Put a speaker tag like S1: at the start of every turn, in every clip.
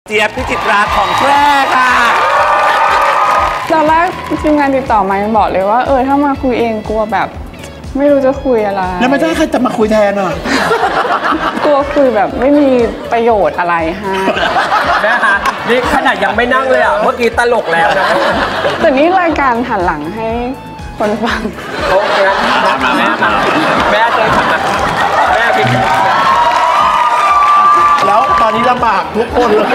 S1: เจี๊ยบพิจิตราของแพร่ค่ะ
S2: ตอนแรกทีมงานติดต่อมาบอกเลยว่าถ้ามาคุยเองกลัวแบบไม่รู้จะคุยอะไร
S3: แล้วไม่ใช่ใครจะมาคุยแทนอ่ะ
S2: กลัวคุยแบบไม่มีประโยชน์อะไรให้
S4: แม่คะนี่ขนาดยังไม่นั่งเลยอ่ะเมื่อกี้ตลกแล้วนะ
S2: แต่นี่รายการหันหลังให้คนฟัง
S4: โอเคมาแม่มาแม่เจอฉันนะแม่พิจิตร
S3: แล้วตอนนี้ลำบากทุกคนเลย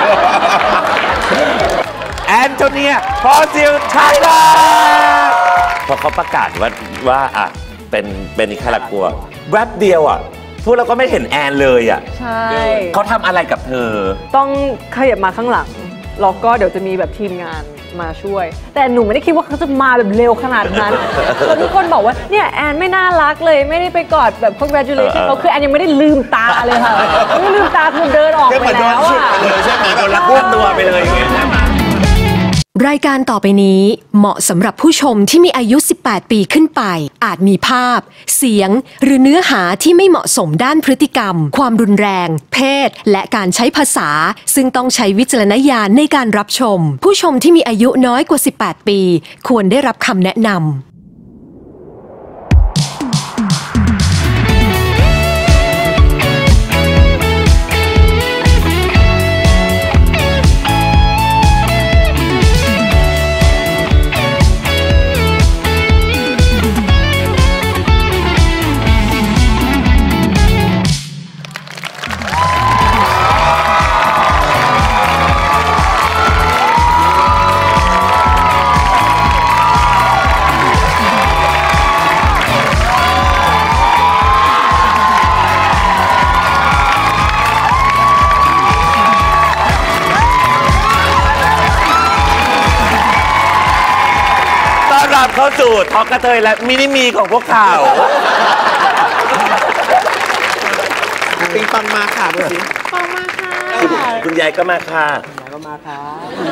S1: แอนโทเนียพอซิลไทยแลนด์พอเขาประกาศว่าเป็นนิคารากัวแวบเดียวอ่ะพวกเราก็ไม่เห็นแอนเลยอ่ะ
S5: ใช่
S1: เขาทำอะไรกับเธอ
S5: ต้องขยับมาข้างหลังแล้วก็เดี๋ยวจะมีแบบทีมงานมาช่วยแต่หนูไม่ได้คิดว่าเขาจะมาแบบเร็วขนาดนั้นทุกคนบอกว่าเนี่ยแอนไม่น่ารักเลยไม่ได้ไปกอดแบบ congratulation เขาคือแอนยังไม่ได้ลืมตาเลยค่ะไม่ลืมตาคือเดินออกไปแล้วอ่ะ
S1: ใช่ไหมเราละพูดตัวไปเลยอย่างเงี้ยใช่ไหม
S6: รายการต่อไปนี้เหมาะสำหรับผู้ชมที่มีอายุ18ปีขึ้นไปอาจมีภาพเสียงหรือเนื้อหาที่ไม่เหมาะสมด้านพฤติกรรมความรุนแรงเพศและการใช้ภาษาซึ่งต้องใช้วิจารณญาณในการรับชมผู้ชมที่มีอายุน้อยกว่า18ปีควรได้รับคำแนะนำ
S1: เข้าสู่ทอกกระเทยและมินิมีของพวกเขา
S3: ปิงปังมาค่ะดูสิ
S2: ปังมาค่ะ
S1: คุณยายก็มาค่ะ
S4: ยายก็มาค่ะ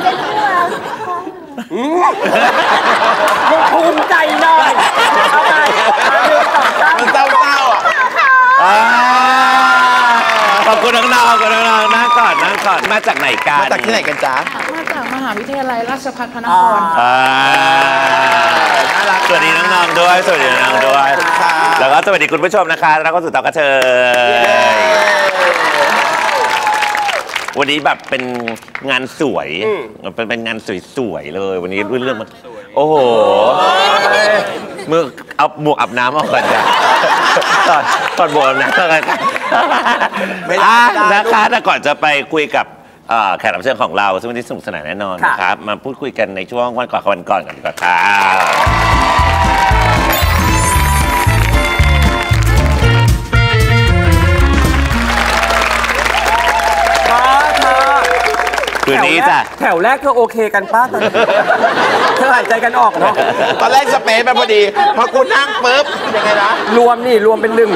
S4: ภูมิใจหน่อยอะไร
S3: มันเศร้าอ่ะ
S1: ขอบคุณน้องๆขอบคุณน้องๆนั่งก่อนมาจากไหนกัน
S3: มาจากที่ไหนกันจ๊ะ
S2: มาจากมหาวิทยาลัยราชภัฏพระนคร
S1: สวัสดีน้องๆด้วยสวัสดีน้องๆด้วยแล้วก็สวัสดีคุณผู้ชมนะคะแล้วก็สุดท้ายก็เชิญวันนี้แบบเป็นงานสวยเป็นงานสวยๆเลยวันนี้เรื่องมันโอ้โหมือเอาหมวกอาบน้ำออกก่อนจ้ะตอนหมวกอาบน้ำก่อนนะคะแต่ก่อนจะไปคุยกับแขกรับเชิญของเราซึ่งวันนี้สนุกสนานแน่นอนนะครับมาพูดคุยกันในช่วงวันก่อนกันดีกว่าคืนนี้จ้ะ
S4: แถวแรกเธอโอเคกันป้าเธอหายใจกันออกเนาะ
S3: ตอนแรกสเปซไปพอดีพอกูนั่งปุ๊บยังไงนะ
S4: รวมเป็นหนึ่ง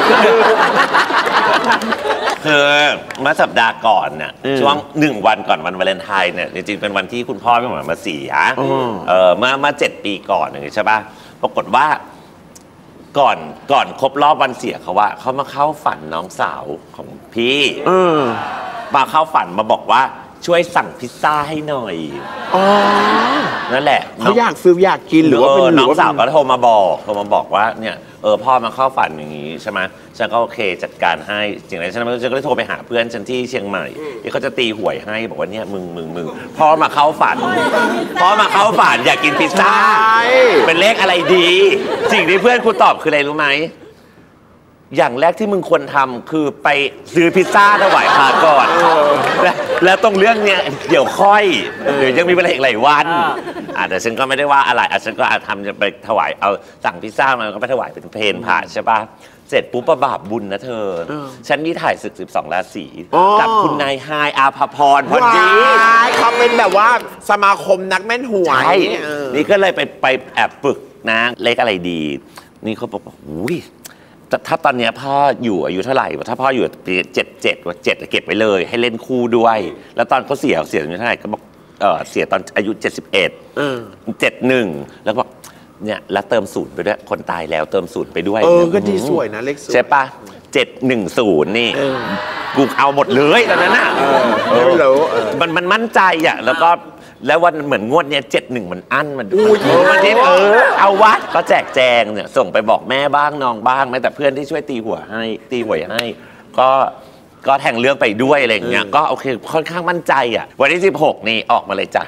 S1: คือเมื่อสัปดาห์ก่อนเนี่ยช่วง1 วันก่อนวันวาเลนไทน์เนี่ยจริงๆเป็นวันที่คุณพ่อพี่หมอมาเสียเมื่อ7 ปีก่อนอย่างนี้ใช่ป่ะปรากฏว่าก่อนครบรอบวันเสียเขาว่าเขามาเข้าฝันน้องสาวของพี่มาเข้าฝันมาบอกว่าช่วยสั่งพิซซ่าให้หน่อยนั่นแหละ
S3: เขาอยากกินหรือว่าเป็น
S1: น้องสาวก็โทรมาบอกว่าเนี่ยพ่อมาเข้าฝันอย่างนี้ใช่ไหมฉันก็โอเคจัดการให้จริงๆฉันก็เลยโทรไปหาเพื่อนฉันที่เชียงใหม่ที่เขาจะตีหวยให้บอกว่าเนี่ยมึงพ่อมาเข้าฝันอยากกินพิซซ่าเป็นเลขอะไรดีสิ่งที่เพื่อนคุณตอบคืออะไรรู้ไหมอย่างแรกที่มึงควรทำคือไปซื้อพิซซ่าถวายพระก่อนแล้วตรงเรื่องเนี้ยเดี๋ยวค่อยเดี๋ยวยังมีเวลาอีกหลายวันแต่ฉันก็ไม่ได้ว่าอะไรฉันก็ทำจะไปถวายเอาสั่งพิซซ่ามาก็ไปถวายเป็นเพลพระใช่ป่ะเสร็จปุ๊บบาปบุญนะเธอฉันนี่ถ่ายศึก12 ราศีกับคุณนายไฮอาภพรพอดี
S3: เขาเป็นแบบว่าสมาคมนักแม่นหวย
S1: นี่ก็เลยไปแอบฝึกนะเลขอะไรดีนี่เขาบอกอุ้ยถ้าตอนนี้พ่ออยู่อายุเท่าไหร่ถ้าพ่ออยู่ปี77ว่า7เก็บไว้เลยให้เล่นคู่ด้วยแล้วตอนเขาเสียอายุเท่าไหร่ก็บอกเสียตอนอายุ71 71แล้วบอกเนี่ยแล้วเติม0ไปด้วยคนตายแล้วเติม0ไปด้วย
S3: ก็ดีสวยนะเลข0
S1: ใช่ปะ 710นี่กูเอาหมดเลยตอนนั้นน่ะ
S3: ไม่รู้
S1: มันมั่นใจอ่ะแล้ววันเหมือนงวดเนี้ย71มันอั้นมันมันที่เอาวัดก็แจกแจงเนี่ยส่งไปบอกแม่บ้างน้องบ้างแม้แต่เพื่อนที่ช่วยตีหวยให้ก็แทงเลือกไปด้วยอะไรอย่างเงี้ยก็โอเคค่อนข้างมั่นใจอ่ะวันที่16นี่ออกมาเลยจ้ะ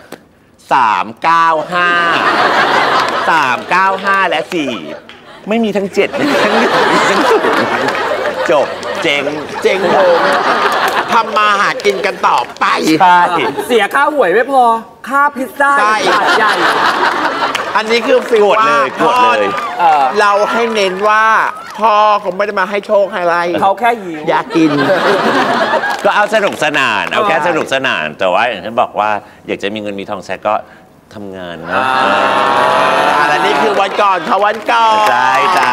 S1: 395และ4ไม่มีทั้ง7ทั้ง1มีทั้ง0จบเจ๊งโง
S3: ทำมาหากินกันต่อไป
S1: ใช่
S4: เสียค่าหวยไม่พอค่าพิซซ่าถาดใหญ่
S3: อันนี้คือฟิลว่าพ่อเราให้เน้นว่าพ่อเขาไม่ได้มาให้โชคให้อะไร
S4: เขาแค่หิว
S3: อยากกิน
S1: ก็เอาสนุกสนานเอาแค่สนุกสนานแต่ว่าอย่างที่บอกว่าอยากจะมีเงินมีทองใช้ก็ทำงานนะ
S3: และนี่คือวันก่อนค่ะวันก่อน
S1: ใช่จ้า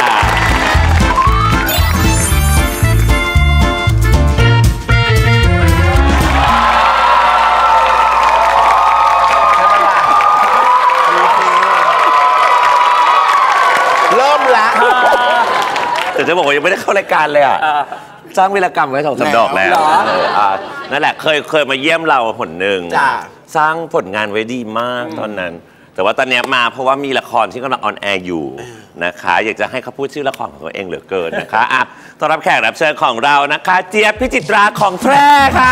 S1: แต่จะบอกว่ายังไม่ได้เข้ารายการเลยอ่ะสร้างวีรกรรมไว้2-3 ดอกแล้วนั่นแหละเคยมาเยี่ยมเราหนหนึ่งสร้างผลงานไว้ดีมากตอนนั้นแต่ว่าตอนนี้มาเพราะว่ามีละครที่กำลังออนแอร์อยู่นะคะอยากจะให้เขาพูดชื่อละครของตัวเองเหลือเกินนะคะต้อนรับแขกรับเชิญของเรานะคะเจี๊ยบพิจิตราของแพร่ค่ะ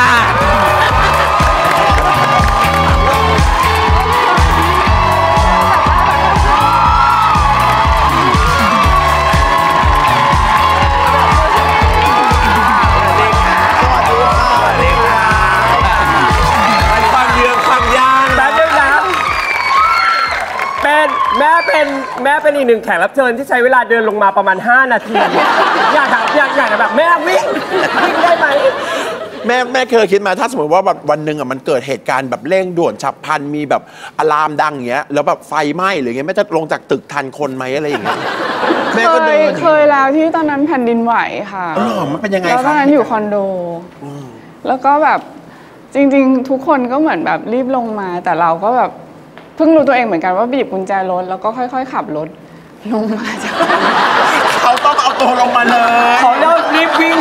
S4: แม่เป็นอีกหนึ่งแขกรับเชิญที่ใช้เวลาเดินลงมาประมาณ5 นาทีอยากแบบแม่วิ่งได้ไหม
S3: แม่เคยคิดมาถ้าสมมติว่าแบบวันหนึ่งมันเกิดเหตุการณ์แบบเร่งด่วนฉับพลันมีแบบอะลามดังอย่างเงี้ยแล้วแบบไฟไหม้หรือไงแม่จะลงจากตึกทันคนไหมอะไรอย่างเงี้ย
S2: แม่ก็เคยแล้วที่ตอนนั้นแผ่นดินไหวค่ะ
S3: มันเป็นยังไง
S2: แล้วตอนนั้นอยู่คอนโดแล้วก็แบบจริงๆทุกคนก็เหมือนแบบรีบลงมาแต่เราก็แบบเพิ่งรู้ตัวเองเหมือนกันว่าบีบกุญแจรถแล้วก็ค่อยๆขับรถลงมาจาก
S3: เขาต้องเอาตัวลงมาเลย
S4: เขาเล่ารีบวิ่ง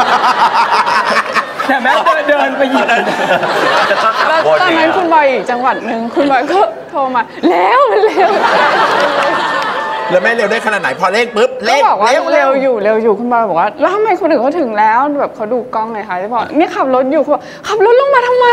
S4: แต่แม่เดินไปหยิบแล้ว
S2: ตอนนั้นคุณบอยอีกจังหวัดหนึ่งคุณบอยก็โทรมาแล้วมันเร็ว
S3: แล้วแม่เร็วได้ขนาดไหนพอเลขปุ๊บ
S2: เลขบอกว่าเร็วอยู่คุณบอยบอกว่าแล้วทำไมคนอื่นเขาถึงแล้วแบบเขาดูกล้องเลยค่ะที่บอกเนี่ยขับรถอยู่เขาบอกขับรถลงมาทำไม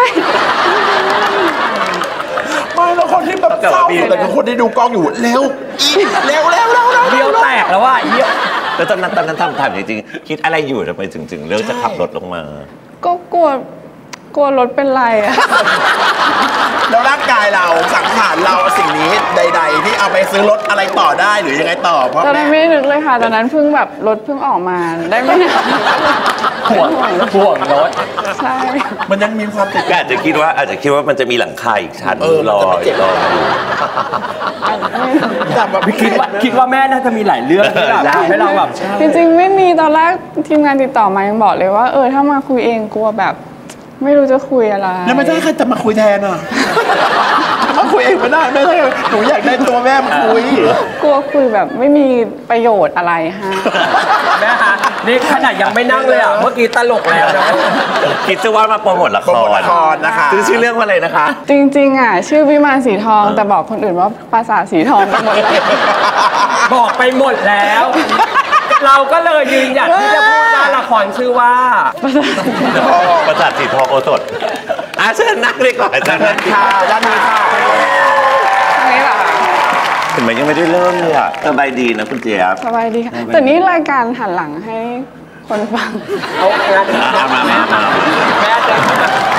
S3: ไม่แล้วคนที่แบบเศร้าแต่คนที่ดูกล้องอยู่เร็วเ
S4: บี้ยวแตกแล้วว่า
S1: แล้วตอนนั้นทำจริงๆคิดอะไรอยู่ทำไมถึงเลือกจะขับรถลงมา
S2: ก็กลัวรถเป็นไรอะ
S3: แล้วร่างกายเราสังขารเราสิ่งนี้ใดๆที่เอาไปซื้อรถอะไรต่อได้หรือยังไงต่อเพราะ
S2: ตอนนั้นไม่นึกเลยค่ะตอนนั้นเพิ่งแบบรถเพิ่งออกมาได้ไม่นาน
S4: ห่วงรถ
S2: ใช่
S3: มันยังมีความติด
S1: อาจจะคิดว่ามันจะมีหลังคาอีกชั้นรออยู่
S4: คิดว่าแม่น่าจะมีหลายเรื่องที่แบบให้เราแบบ
S2: จริงๆไม่มีตอนแรกทีมงานติดต่อมายังบอกเลยว่าถ้ามาคุยเองกลัวแบบไม่รู้จะคุยอะไร
S3: แล้วไม่ได้ใครจะมาคุยแทนอ่ะมาคุยเองไม่ได้ไม่ได้หนูอยากได้ตัวแม่มาคุย
S2: กลัวคุยแบบไม่มีประโยชน์อะไรฮะ
S4: แม่คะนี่ขนาดยังไม่นั่งเลยอ่ะเมื่อกี้ตลกแล้วนะ
S1: คิดซะว่ามาโปรโมทละค
S3: รนะคะ
S1: ชื่อเรื่องว่าอะไรนะคะ
S2: จริงๆอ่ะชื่อวิมานสีทองแต่บอกคนอื่นว่าปราสาทสีทองไปหมดเลย
S4: บอกไปหมดแล้วเราก็เลยยืนหยัดที่จะพูดว่าละครชื่อว่า
S1: ปราสาทสีทองโอสถเชิญนักเลยก่อน
S3: ด้านนี้ค่ะ
S2: นี่แหละ
S1: เห็นไหมยังไม่ได้เริ่มเลยอ่ะสบายดีนะคุณเจี๊ยบ
S2: สบายดีค่ะแต่นี่รายการหันหลังให้คนฟัง
S4: เอามาแม่เจอ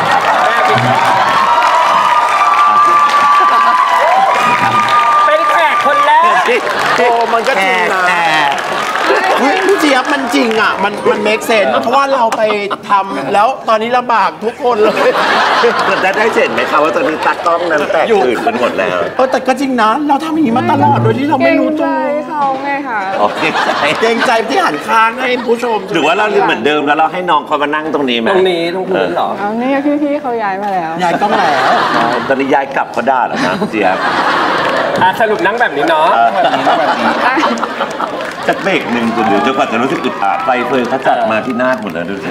S4: เป็นแขกคนแรก
S3: โอ้มันก็จริงนะพี่เจี๊ยบมันจริงอ่ะมันเมคเซนส์เพราะว่าเราไปทำแล้วตอนนี้ลำบากทุกคนเลย
S1: ได้เห็นไหมคะว่าตอนนี้ตากล้องนั้นแตกตื่นกันหมดแล้ว
S3: แต่ก็จริงนะเราทำอย่างนี้มาตลอดโดยที่เราไม่รู้ตัว
S2: เขาไงค่ะ
S3: เกรงใจที่หันค้างให้ผู้ชม
S1: หรือว่าเราเหมือนเดิมแล้วเราให้น้องเขามานั่งตรงนี้ไหม
S4: ตรงนี้ตรงพื้นเหรอ
S2: เอานี่พี่เขาย้ายมาแล้ว
S3: ย้ายกล้องแล้ว
S1: ตอนนี้ย้ายกลับเขาได้หรอนะเจี๊ยบ
S4: สรุปนั่งแบบนี้เนาะ
S1: สักเบรกหนึ่งจนเดี๋ยวจนกว่าจะรู้สึกอึดอัดไฟเฟยเขาจัดมาที่หน้าหมดแล้วดูสิ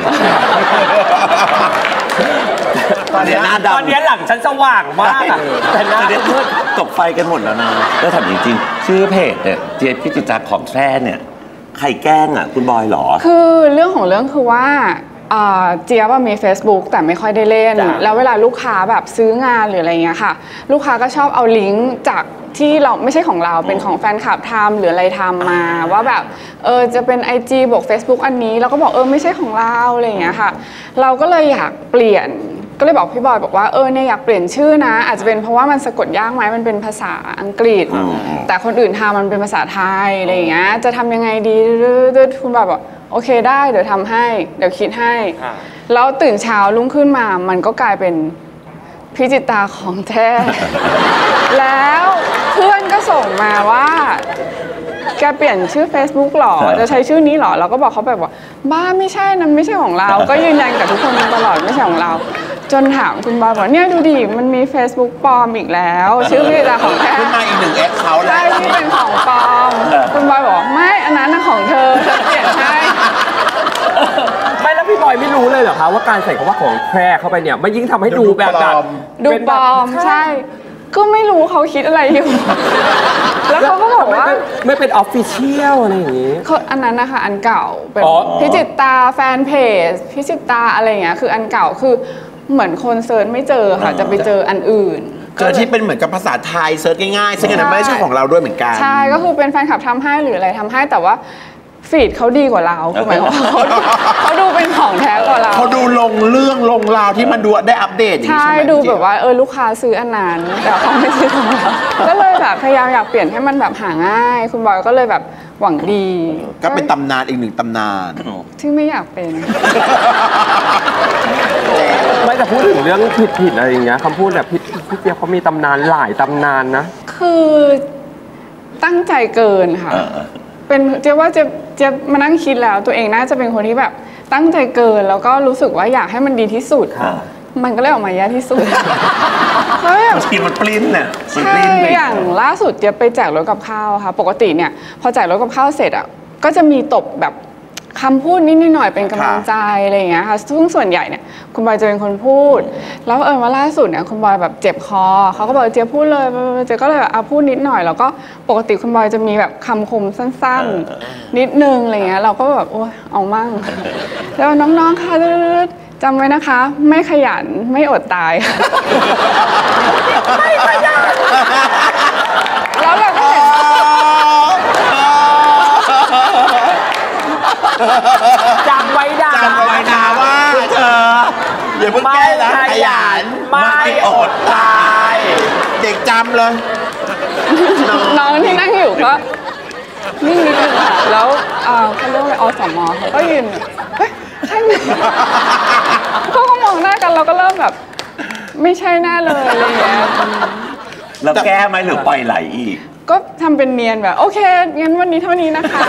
S1: ตอนนี้หน้าดำ
S4: ตอนนี้หลังฉันสว่างมากอะแต่หน้า
S1: มืดตกไฟกันหมดแล้วนะแล้วถามจริงๆชื่อเพจเนี่ยเจี๊ยบพิจิตรของแท้เนี่ยใครแกล้งอ่ะคุณบอยเหรอ
S2: คือเรื่องของเรื่องคือว่าเจี๊ยบมี Facebook แต่ไม่ค่อยได้เล่นแล้วเวลาลูกค้าแบบซื้องานหรืออะไรเงี้ยค่ะลูกค้าก็ชอบเอาลิงก์จากที่เราไม่ใช่ของเราเป็นของแฟนคลับทำหรืออะไรทำมาว่าแบบจะเป็น IG บวก Facebook อันนี้เราก็บอกไม่ใช่ของเราอะไรเงี้ยค่ะเราก็เลยอยากเปลี่ยนก็เลยบอกพี่บอยบอกว่าเนี่ยอยากเปลี่ยนชื่อนะอาจจะเป็นเพราะว่ามันสะกดยากไหมมันเป็นภาษาอังกฤษแต่คนอื่นทำมันเป็นภาษาไทยอะไรอย่างเงี้ยจะทำยังไงดีคุณบอยบอกโอเคได้เดี๋ยวทำให้เดี๋ยวคิดให้แล้วตื่นเช้ารุ่งขึ้นมามันก็กลายเป็นพิจิตราของแท้ แล้วเพื่อนก็ส่งมาว่าแกเปลี่ยนชื่อ Facebook หรอจะใช้ชื่อนี้หรอเราก็บอกเขาแบบว่าบ้าไม่ใช่นั้นไม่ใช่ของเราก็ยืนยันกับทุกคนตลอดไม่ใช่ของเราจนถามคุณบอยบอกเนี่ยดูดิมันมี Facebook ปลอมอีกแล้วชื่อพิจิตราของแท้
S3: ขึ้นมาอีก1 X เขาแล้ว
S2: ใช่ที่เป็นของปลอมคุณบอยบอกไม่อันนั้นน่ะของเธอเปลี่ยนให้
S4: ไม่แล้วพี่บอยไม่รู้เลยเหรอคะว่าการใส่คำว่าของแท้เข้าไปเนี่ยมันยิ่งทำให้ดูแบบ
S2: ดูปลอมใช่ก็ไม่รู้เขาคิดอะไรอยู่แล้วเขาก็บอกว่า
S4: ไม่เป็นออฟฟิเชียลอะไรอย่างงี้
S2: อันนั้นนะคะอันเก่าเป็นพิจิตราแฟนเพจพิจิตราอะไรอย่างเงี้ยคืออันเก่าคือเหมือนคนเซิร์ชไม่เจอค่ะจะไปเจออันอื่น
S3: เจอที่เป็นเหมือนกับภาษาไทยเซิร์ชง่ายๆซึ่งอันนั้นไม่ใช่ของเราด้วยเหมือนกัน
S2: ใช่ก็คือเป็นแฟนคลับทำให้หรืออะไรทำให้แต่ว่าฟีดเขาดีกว่าเราคือหมายความว่าเขาดูเป็นของแท้กว่าเรา
S3: เขาดูลงเรื่องลงราวที่มันดูได้อัปเดตอย่างนี้ใช่ไหม
S2: ดูแบบว่าลูกค้าซื้ออันนั้นแต่เขาไม่ซื้อของเราก็เลยแบบพยายามอยากเปลี่ยนให้มันแบบหาง่ายคุณบอยก็เลยแบบหวังดี
S3: ก็เป็นตำนานอีก1 ตำนาน
S2: ที่ไม่อยากเป็น
S4: ไม่แต่พูดถึงเรื่องผิดอะไรอย่างเงี้ยคำพูดแบบพี่เจี๊ยบเขามีตำนานหลายตำนานนะ
S2: คือตั้งใจเกินค่ะเป็นเจ๊ว่าเจ๊มานั่งคิดแล้วตัวเองน่าจะเป็นคนที่แบบตั้งใจเกินแล้วก็รู้สึกว่าอยากให้มันดีที่สุดมันก็เลยออกมาแย่ที่สุด
S1: ทีมันปลิ้นน่ะ
S2: ใช่อย่างล่าสุดเจ๊ไปแจกรถกับข้าวค่ะปกติเนี่ยพอแจกรถกับข้าวเสร็จก็จะมีตบแบบคำพูดนิดหน่อยเป็นกำลังใจอะไรอย่างเงี้ยค่ะซึ่งส่วนใหญ่เนี่ยคุณบอยจะเป็นคนพูดแล้วว่าล่าสุดเนี่ยคุณบอยแบบเจ็บคอเขาก็บอกเจ๊พูดเลยเจ๊ก็เลยพูดนิดหน่อยแล้วก็ปกติคุณบอยจะมีแบบคำคมสั้นๆนิดนึงอะไรเงี้ยเราก็แบบโอ้ยเอามั่งแล้วน้องๆค่ะจำไว้นะคะไม่ขยันไม่อดตายไม่ขยันแล้วเราก็
S4: จำไว้ดา
S3: ว่าเธออย่าเพิ่งแก้นะขยันไม่อดตายเด็กจำเลย
S2: น้องที่นั่งอยู่ก็นิ่งนิดนึงค่ะแล้วเขาเรียกว่าอสม.เขาก็ยืนเฮ้ยใช่ไหมเขาก็มองหน้ากันเราก็เริ่มแบบไม่ใช่แน่เลยอะไรอย่างเงี้ย
S1: แล้วแก้ไหมหรือปล่อยไหลอีก
S2: ก็ทำเป็นเนียนแบบโอเคงั้นวันนี้เท่านี้นะคะ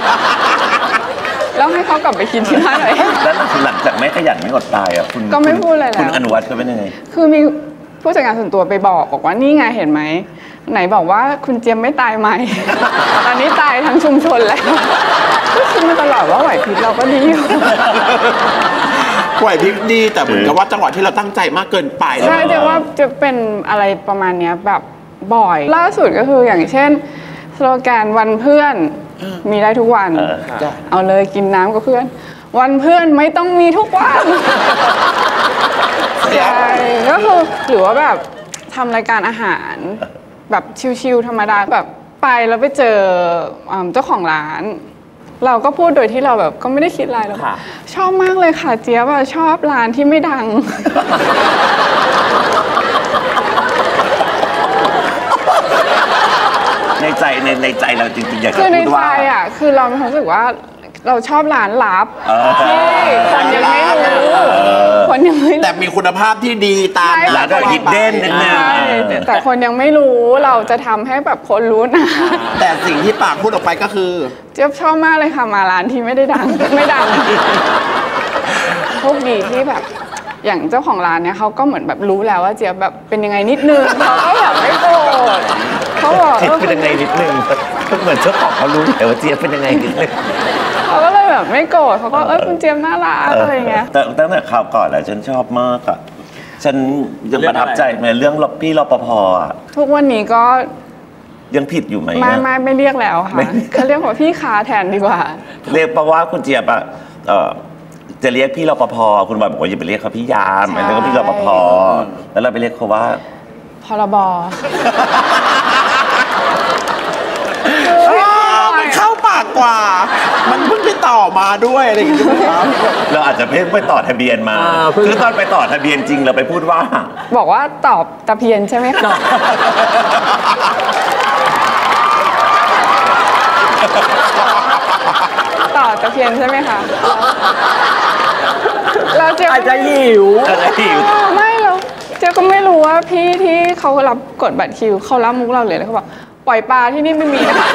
S2: แล้วให้เขากลับไปคิดที่บ้านหน่อย
S1: แล้วหลังจากไม่ขยันไม่อดตายคุณ
S2: ก็ไม่พูดอะไรแล้ว
S1: คุณอนุวัฒน์เขาเป็นยังไง
S2: คือมีผู้จัดการส่วนตัวไปบอกว่านี่ไงเห็นไหมไหนบอกว่าคุณเจี๊ยบไม่ตายไหมตอนนี้ตายทั้งชุมชนแล้วก็คิดมาตลอดว่าไหวพริบเราก็ดีอยู่
S3: ไหวพริบดีแต่เหมือนกับว่าจังหวะที่เราตั้งใจมากเกินไป
S2: ใช่แต่ว่าจะเป็นอะไรประมาณนี้แบบบ่อยล่าสุดก็คืออย่างเช่นสโลแกนวันเพื่อนมีได้ทุกวันเอาเลยกินน้ำกับเพื่อนวันเพื่อนไม่ต้องมีทุกวันใช่ก็คือหรือว่าแบบทำรายการอาหารแบบชิลๆธรรมดาแบบไปแล้วไปเจอเจ้าของร้านเราก็พูดโดยที่เราแบบก็ไม่ได้คิดอะไรหรอกชอบมากเลยค่ะเจี๊ยบชอบร้านที่ไม่ดัง
S1: ในใจเราจริงๆอยากจะพูดว่า
S2: คือในใจคือเรามีความรู้สึกว่าเราชอบร้านลับที่คนยังไม่รู้คนยังไม่
S3: แต่มีคุณภาพที่ดีตาม
S1: ร้านฮิดเด้นนิดนึง
S2: แต่คนยังไม่รู้เราจะทำให้แบบคนรู้นะ
S3: แต่สิ่งที่ปากพูดออกไปก็คือ
S2: เจี๊ยบชอบมากเลยค่ะมาร้านที่ไม่ได้ดังไม่ดังโชคดีที่แบบอย่างเจ้าของร้านเนี่ยเขาก็เหมือนแบบรู้แล้วว่าเจี๊ยบแบบเป็นยังไงนิดนึงเขาก็แบบไม่โกรธเขาบอก
S1: เจี๊ยบเป็นยังไงนิดนึงเหมือนเจ้าของเขารู้แต่ว่าเจี๊ยบเป็นยังไงนิดนึง
S2: เขาก็เลยแบบไม่โกรธเขาก็คุณเจี๊ยบน่ารักอะไรเงี้ย
S1: แต่ตั้งแต่ข่าวก่อนแล้วฉันชอบมากอ่ะฉันยังประทับใจในเรื่องพี่รปภอ่ะ
S2: ทุกวันนี้ก็
S1: ยังผิดอยู่ไหม
S2: ไม่เรียกแล้วค่ะเขาเรียกว่าพี่ค้าแทนดีกว่า
S1: เรียกเพราะว่าคุณเจี๊ยบอ่ะจะเรียกพี่รปภคุณบอยบอกว่าอย่าไปเรียกเขาพี่ยามอันนี้ก็พี่รปภแล้วเราไปเรียกเขาว่า
S2: พรบ
S3: มันเข้าปากกว่า มันเพิ่งไปต่อมาด้วยอะไรอย่างเงี้ยครับ
S1: เราอาจจะเพิ่งไปต่อทะเบียนมาคือตอนไปต่อทะเบียนจริงเราไปพูดว่า
S2: บอกว่าตอบตะเพียนใช่ไหมคะต่อตะเพียนใช่ไหมคะเราเจ๊
S4: อาจจะหิว
S2: ไม่เราเจ๊ก็ไม่รู้ว่าพี่ที่เขารับกดบัตรคิวเขารับมุกเราเลยแล้วเขาบอกปล่อยปลาที่นี่ไม่มีนะคะ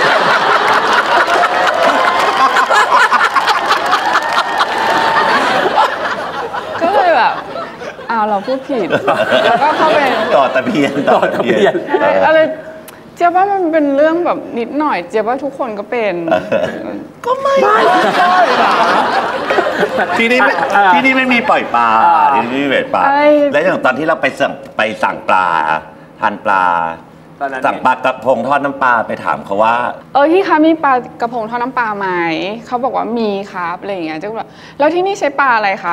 S2: ก็เลยแบบเราพูดผิดแล้วก็เข้าไป
S1: ต่อตะเพียน
S2: อะไรเจ๊ว่ามันเป็นเรื่องแบบนิดหน่อยเจ๊ว่าทุกคนก็เป็น
S3: ก็ไม่ใช่
S1: ที่นี่ไม่มีปล่อยปลาที่นี่ไม่มีปลาและอย่างตอนที่เราไปสั่งปลาทานปลาสั่งปลากระพงทอดน้ำปลาไปถามเขาว่า
S2: พี่คะมีปลากระพงทอดน้ำปลาไหมเขาบอกว่ามีครับอะไรอย่างเงี้ยเจ๊ก็บอกแล้วที่นี่ใช้ปลาอะไรคะ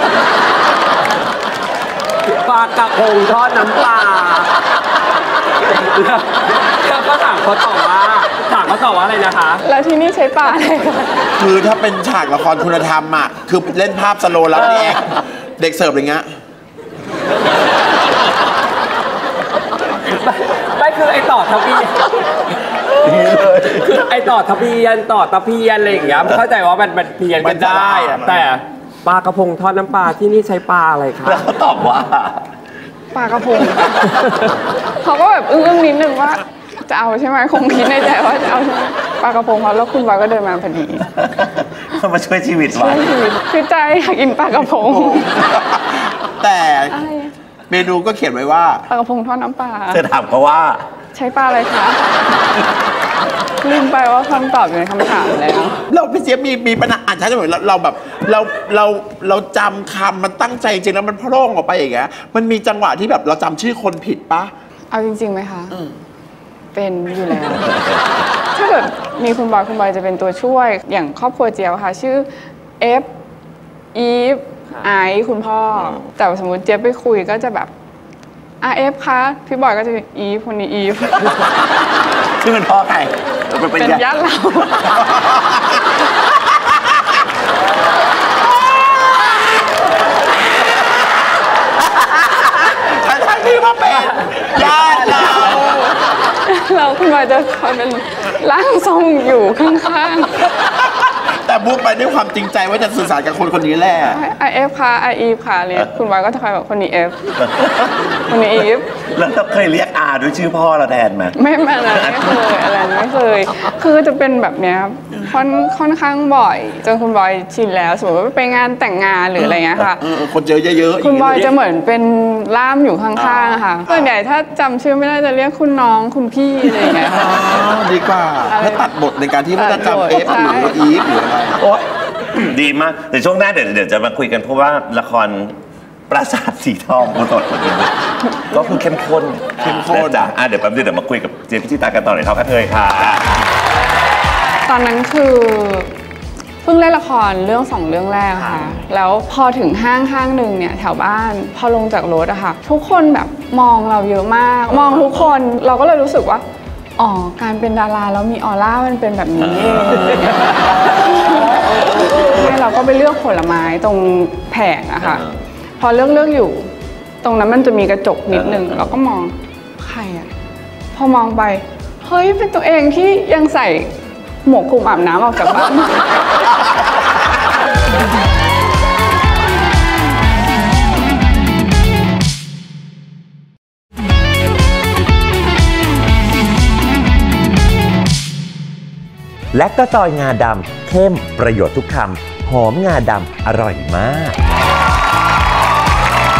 S4: ปลากระพงทอดน้ำปลาแล้วก็ถามเขาตอบว่าอะไรนะคะ
S2: แล้วที่นี่ใช้ปลาอะไร
S3: คือถ้าเป็นฉากละครคุณธรรมอ่ะคือเล่นภาพสโลว์แล้วเนี่ยเด็กเสิร์ฟอะไรเงี้ย
S4: ไม่คือไอต่อทะเบียนคือไอต่อทะเบียนต่อตะเพียนอะไรอย่างเงี้ยเข้าใจว่ามันเพียนกันได้แต่ปลากระพงทอดน้ำปลาที่นี่ใช้ปลาอะไรคะ
S1: แล้วเขาตอบว่า
S2: ปลากระพงเขาก็แบบอึ้งนิดนึงว่าจะเอาใช่ไหมคงคิดในใจว่าจะเอาใช่ไหมปลากระพงเขาแล้วคุณบอยก็เดินมาพอดี
S1: เขามาช่วยชีวิตไว้
S2: คือใจอยากกินปลากระพง
S3: แต่เมนูก็เขียนไว้ว่า
S2: ปลากระพงทอดน้ำปลา
S1: จะถามเขาว่า
S2: ใช้ปลาอะไรคะลืมไปว่าคำตอบอยู่ในคำถามแล้ว
S3: เราพี่เจี๊ยบมีปัญหาอ่านช้าจังเลยเราแบบเราจำคำมันตั้งใจจริงแล้วมันพร่องออกไปอย่างเงี้ยมันมีจังหวะที่แบบเราจำชื่อคนผิดปะ
S2: เอาจริงๆไหมคะเป็นอยู่แล้วถ้าเกิดมีคุณบอยจะเป็นตัวช่วยอย่างครอบครัวเจี๊ยบค่ะชื่อFอีฟไอคุณพ่อแต่สมมติเจี๊ยบไปคุยก็จะแบบF คะพี่บอยก็จะอีฟคนนี้อีฟ
S1: ชื่อเป็นพ่อใคร
S2: เป็นญาติเรา
S3: ทั้งที่ว่าเป็นญาติ
S2: เราคุณบอยจะคอยเป็นร่างทรงอยู่ข้างๆ
S3: แต่บุ๊กไปด้วยความจริงใจว่าจะสื่อสารกับคนนี้แหละ
S2: F ค่ะอีฟค่ะเลยคุณบอยก็จะคอยแบบคนนี้ F คนนี้อีฟ
S1: แล้วเคยเรียกด้วยชื่อพ่อเราแทนไหม
S2: ไม่เคยอะไรไม่เคยคือจะเป็นแบบเนี้ยค่อนข้างบ่อยจนคุณบอยชินแล้วสมมติว่าไปงานแต่งงานหรืออะไรเงี้ยค่ะ
S3: คนเจอเยอะ
S2: ๆคุณบอยจะเหมือนเป็นล่ามอยู่ข้างๆค่ะส่วนใหญ่ถ้าจำชื่อไม่ได้จะเรียกคุณน้องคุณพี่อะไรเงี้ย
S3: ดีกว่าถ้าตัดบทในการที่ไม่ได้จำFหรืออีฟหรืออะไร
S1: ดีมากแต่ช่วงหน้าเดี๋ยวจะมาคุยกันเพราะว่าละครปราสาทสีทองกูตดก็คือเข้มข้นจ้ะเดี๋ยวแป๊บเดี๋ยวมาคุยกับเจมส์พิจิตากันต่อในท้องกระเทยค่ะ
S2: ตอนนั้นคือเพิ่งเล่นละครเรื่อง2 เรื่องแรกค่ะแล้วพอถึงห้างหนึ่งเนี่ยแถวบ้านพอลงจากรถอะค่ะทุกคนแบบมองเราเยอะมากมองทุกคนเราก็เลยรู้สึกว่าการเป็นดาราแล้วมีออร่ามันเป็นแบบนี้เราก็ไปเลือกผลไม้ตรงแผงอะค่ะพอเลือกอยู่ตรงนั้นมันจะมีกระจกนิดนึงเราก็มองใครอะพอมองไปเฮ้ยเป็นตัวเองที่ยังใส่หมวกคลุมอาบน้ำออกจากบ้าน
S1: และก็ซอยงาดำเข้มประโยชน์ทุกคำหอมงาดำอร่อยมาก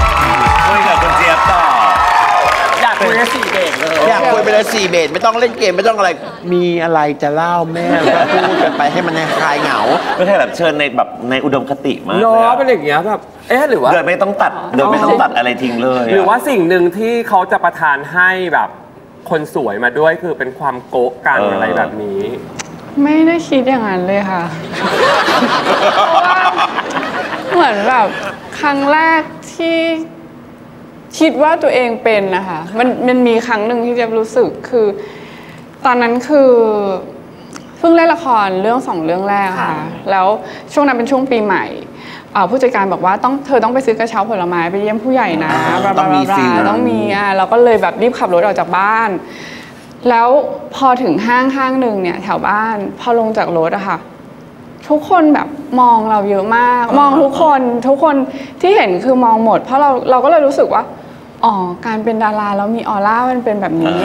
S3: 4 เบสไม่ต้องเล่นเกมไม่ต้องอะไรมีอะไรจะเล่าแม่ก็พูดกันไปให้มันคลายเหงา
S1: ไม่ใช่แบบเชิญในแบบในอุดมคติมาก
S4: เนา
S1: เลย
S4: ะ
S1: อะ
S4: เป็นอย่างเงี้ยแบบหรือว่า
S1: โดยไม่ต้องตัดอะไรทิ้งเลยะ
S4: หรือว่าสิ่งหนึ่งที่เขาจะประทานให้แบบคนสวยมาด้วยคือเป็นความโก๊ะกันอะไรแบบนี้
S2: ไม่ได้คิดอย่างนั้นเลยค่ะเพราะว่าเหมือนแบบครั้งแรกที่คิดว่าตัวเองเป็นนะคะมันมีครั้งหนึ่งที่จะรู้สึกคือตอนนั้นคือเพิ่งเล่นละครเรื่อง2 เรื่องแรกค่ะแล้วช่วงนั้นเป็นช่วงปีใหม่ผู้จัดการบอกว่าเธอต้องไปซื้อกระเช้าผลไม้ไปเยี่ยมผู้ใหญ่นะต้องมีต้องมีเราก็เลยแบบรีบขับรถออกจากบ้านแล้วพอถึงห้างหนึ่งเนี่ยแถวบ้านพอลงจากรถอะค่ะทุกคนแบบมองเราเยอะมากมองทุกคนที่เห็นคือมองหมดเพราะเราก็เลยรู้สึกว่าอ๋อการเป็นดาราแล้วมีออร่ามันเป็นแบบนี้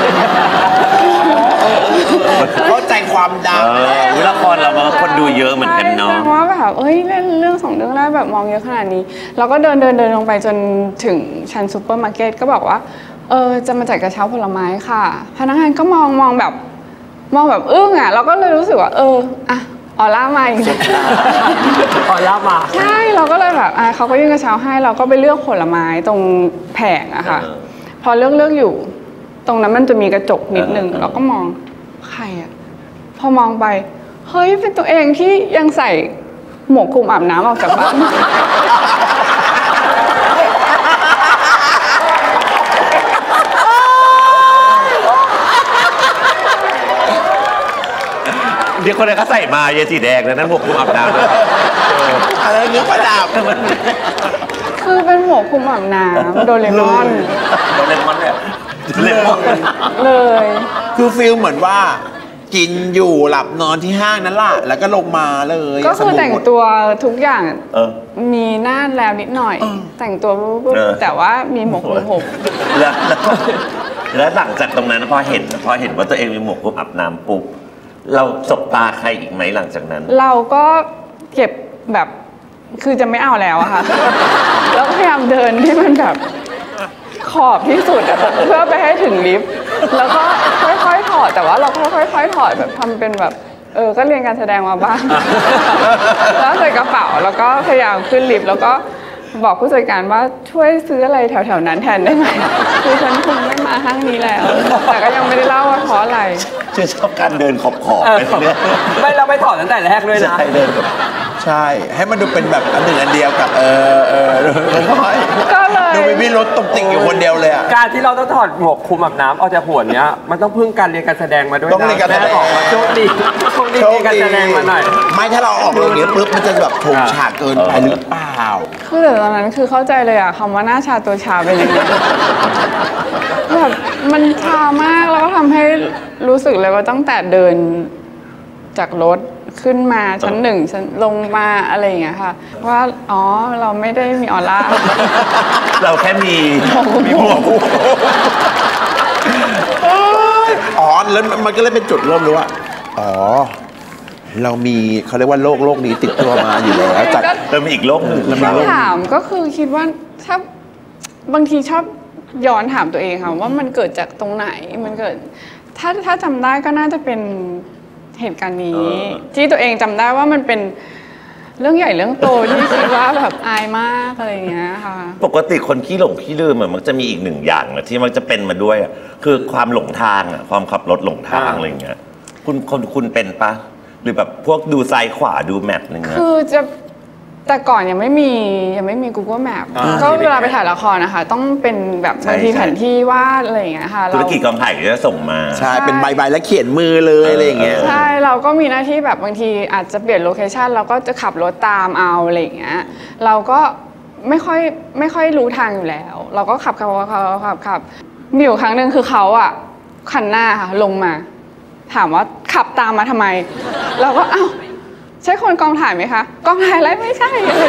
S3: เข้าใจความดัง
S1: ละครเรามันคนดูเยอะเหมือนกันเนาะ
S2: เพราะว่าแบบเล่นเรื่อง2 เรื่องแรกแบบมองเยอะขนาดนี้เราก็เดินลงไปจนถึงชั้นซูเปอร์มาร์เก็ตก็บอกว่าจะมาจัดกระเช้าผลไม้ค่ะพนักงานก็มองแบบอึ้งอ่ะเราก็เลยรู้สึกว่าอ่ะออร่ามาอีก
S4: ออร่ามา
S2: ใช่เราก็เลยแบบเขาก็ยื่นกระเช้าให้เราก็ไปเลือกผลไม้ตรงแผงอะค่ะพอเลือกอยู่ตรงนั้นมันจะมีกระจกนิดนึงเราก็มองใครอะพอมองไปเฮ้ยเป็นตัวเองที่ยังใส่หมวกคลุมอาบน้ำออกจากบ้าน
S1: เดี๋ยวคนนั้นก็ใส่มาเยสีแดงแล้วนั่นหมวกคลุมอาบน้ำ
S3: อะไรนึกประดับ
S2: คือเป็นหมวกคลุมอาบน้ำโดเรมอน
S1: โดเรมอนเนี่ยโดเรมอน
S2: เลย
S3: คือฟิลเหมือนว่ากินอยู่หลับนอนที่ห้างนั่นแหละแล้วก็ลงมาเลย
S2: ก็คือแต่งตัวทุกอย่าง มีหน้าแล้วนิดหน่อย แต่งตัวปุ๊บแต่ว่ามีหมวกคลุมผม
S1: แล้วหลังจากตรงนั้นพอเห็นว่าตัวเองมีหมวกคลุมอาบน้ำปุ๊บเราสบตาใครอีกไหมหลังจากนั้น
S2: เราก็เก็บแบบคือจะไม่เอาแล้วอะค่ะ แล้วพยายามเดินที่มันแบบขอบที่สุดอะเพื่อไปให้ถึงลิฟต์แล้วก็ค่อยๆถอดแต่ว่าเราก็ค่อยๆถอดแบบทำเป็นแบบก็เรียนการแสดงมาบ้าง แล้วใส่กระเป๋าแล้วก็พยายามขึ้นลิฟต์แล้วก็บอกผู้จัดการว่าช่วยซื้ออะไรแถวๆนั้นแทนได้ไหมคือฉันคงไม่มาห้างนี้แล้ว แต่ก็ยังไม่ได้เล่าว่าเพราะอะไร
S1: ชื่อชอบการเดินขอบไปเรื่อย
S4: ไม่เราไปถอดตั้งแต่แรกด้วยนะ
S1: ใช่เดินแบบ
S3: ใช่ให้มันดูเป็นแบบอันหนึ่งอันเดียวกับ
S2: ก็เลย
S3: ดูมีรถตกติ่งอยู่คนเดียวเลยอ่ะ
S4: การที่เราต้องถอดหมวกคลุมอาบน้ำออกจากหัวเนี้ยมันต้องพึ่งการเรียนการแสดงมาด้วยนะ
S3: ต้องเรียนการแสดง
S4: ม่บอกว่าโชคดีเรียนการแสดงมาหน่อย
S3: ไม่ถ้าเราออกโรงเรียนปุ๊บมันจะแบบโฉงฉากเกินไปหรือเปล่า
S2: คือแต่ตอนนั้นคือเข้าใจเลยอะคำว่าหน้าชาตัวชาเป็นยังไง แบบมันชามากแล้วก็ทำให้รู้สึกเลยว่าตั้งแต่เดินจากรถขึ้นมาชั้น1ชั้นลงมาอะไรอย่างเงี้ยค่ะว่าอ๋อเราไม่ได้มีออร่า
S1: เราแค่มีหมวก
S3: อ๋อแล้วมันก็เลยเป็นจุดเริ่มรู้ว่าอ๋อเรามีเขาเรียกว่าโรคนี้ติดตัวมาอยู่แล้วจาก
S1: เรามีอีกโลกหนึ่ง
S2: ถ้าถามก็คือคิดว่าถ้าบางทีชอบย้อนถามตัวเองค่ะว่ามันเกิดจากตรงไหนมันเกิดถ้าจำได้ก็น่าจะเป็นเหตุการณ์นี้ ที่ตัวเองจำได้ว่ามันเป็นเรื่องใหญ่เรื่องโตที่คิดว่าแบบอายมากอะไรอย่างเงี้ยค่ะ
S1: ปกติคนขี้หลงขี้ลืมมันจะมีอีกหนึ่งอย่างนะที่มันจะเป็นมาด้วยคือความหลงทางความขับรถหลงทางอะไรอย่างเงี้ยคุณเป็นปะหรือแบบพวกดูซ้ายขวาดูแมพอะไรเงี้ย
S2: คือจะแต่ก่อนยังไม่มี Google Map ก็เวลาไปถ่ายละครนะคะต้องเป็นแบบบางทีแผนที่วาดอะไรอย่างเงี้ยค่ะ
S1: ธุรกิจกองถ่ายก็จะส่งมา
S3: ใช่เป็นใบแล้วเขียนมือเลยอะไรอย่างเงี้ย
S2: ใช่เราก็มีหน้าที่แบบบางทีอาจจะเปลี่ยนโลเคชันเราก็จะขับรถตามเอาอะไรอย่างเงี้ยเราก็ไม่ค่อยรู้ทางอยู่แล้ว เราก็ขับมีอยู่ครั้งหนึ่งคือเขาอ่ะคันหน้าค่ะลงมาถามว่าขับตามมาทำไมเราก็อ้าวใช่คนกองถ่ายไหมคะกองถ่ายอะไรไม่ใช่เลย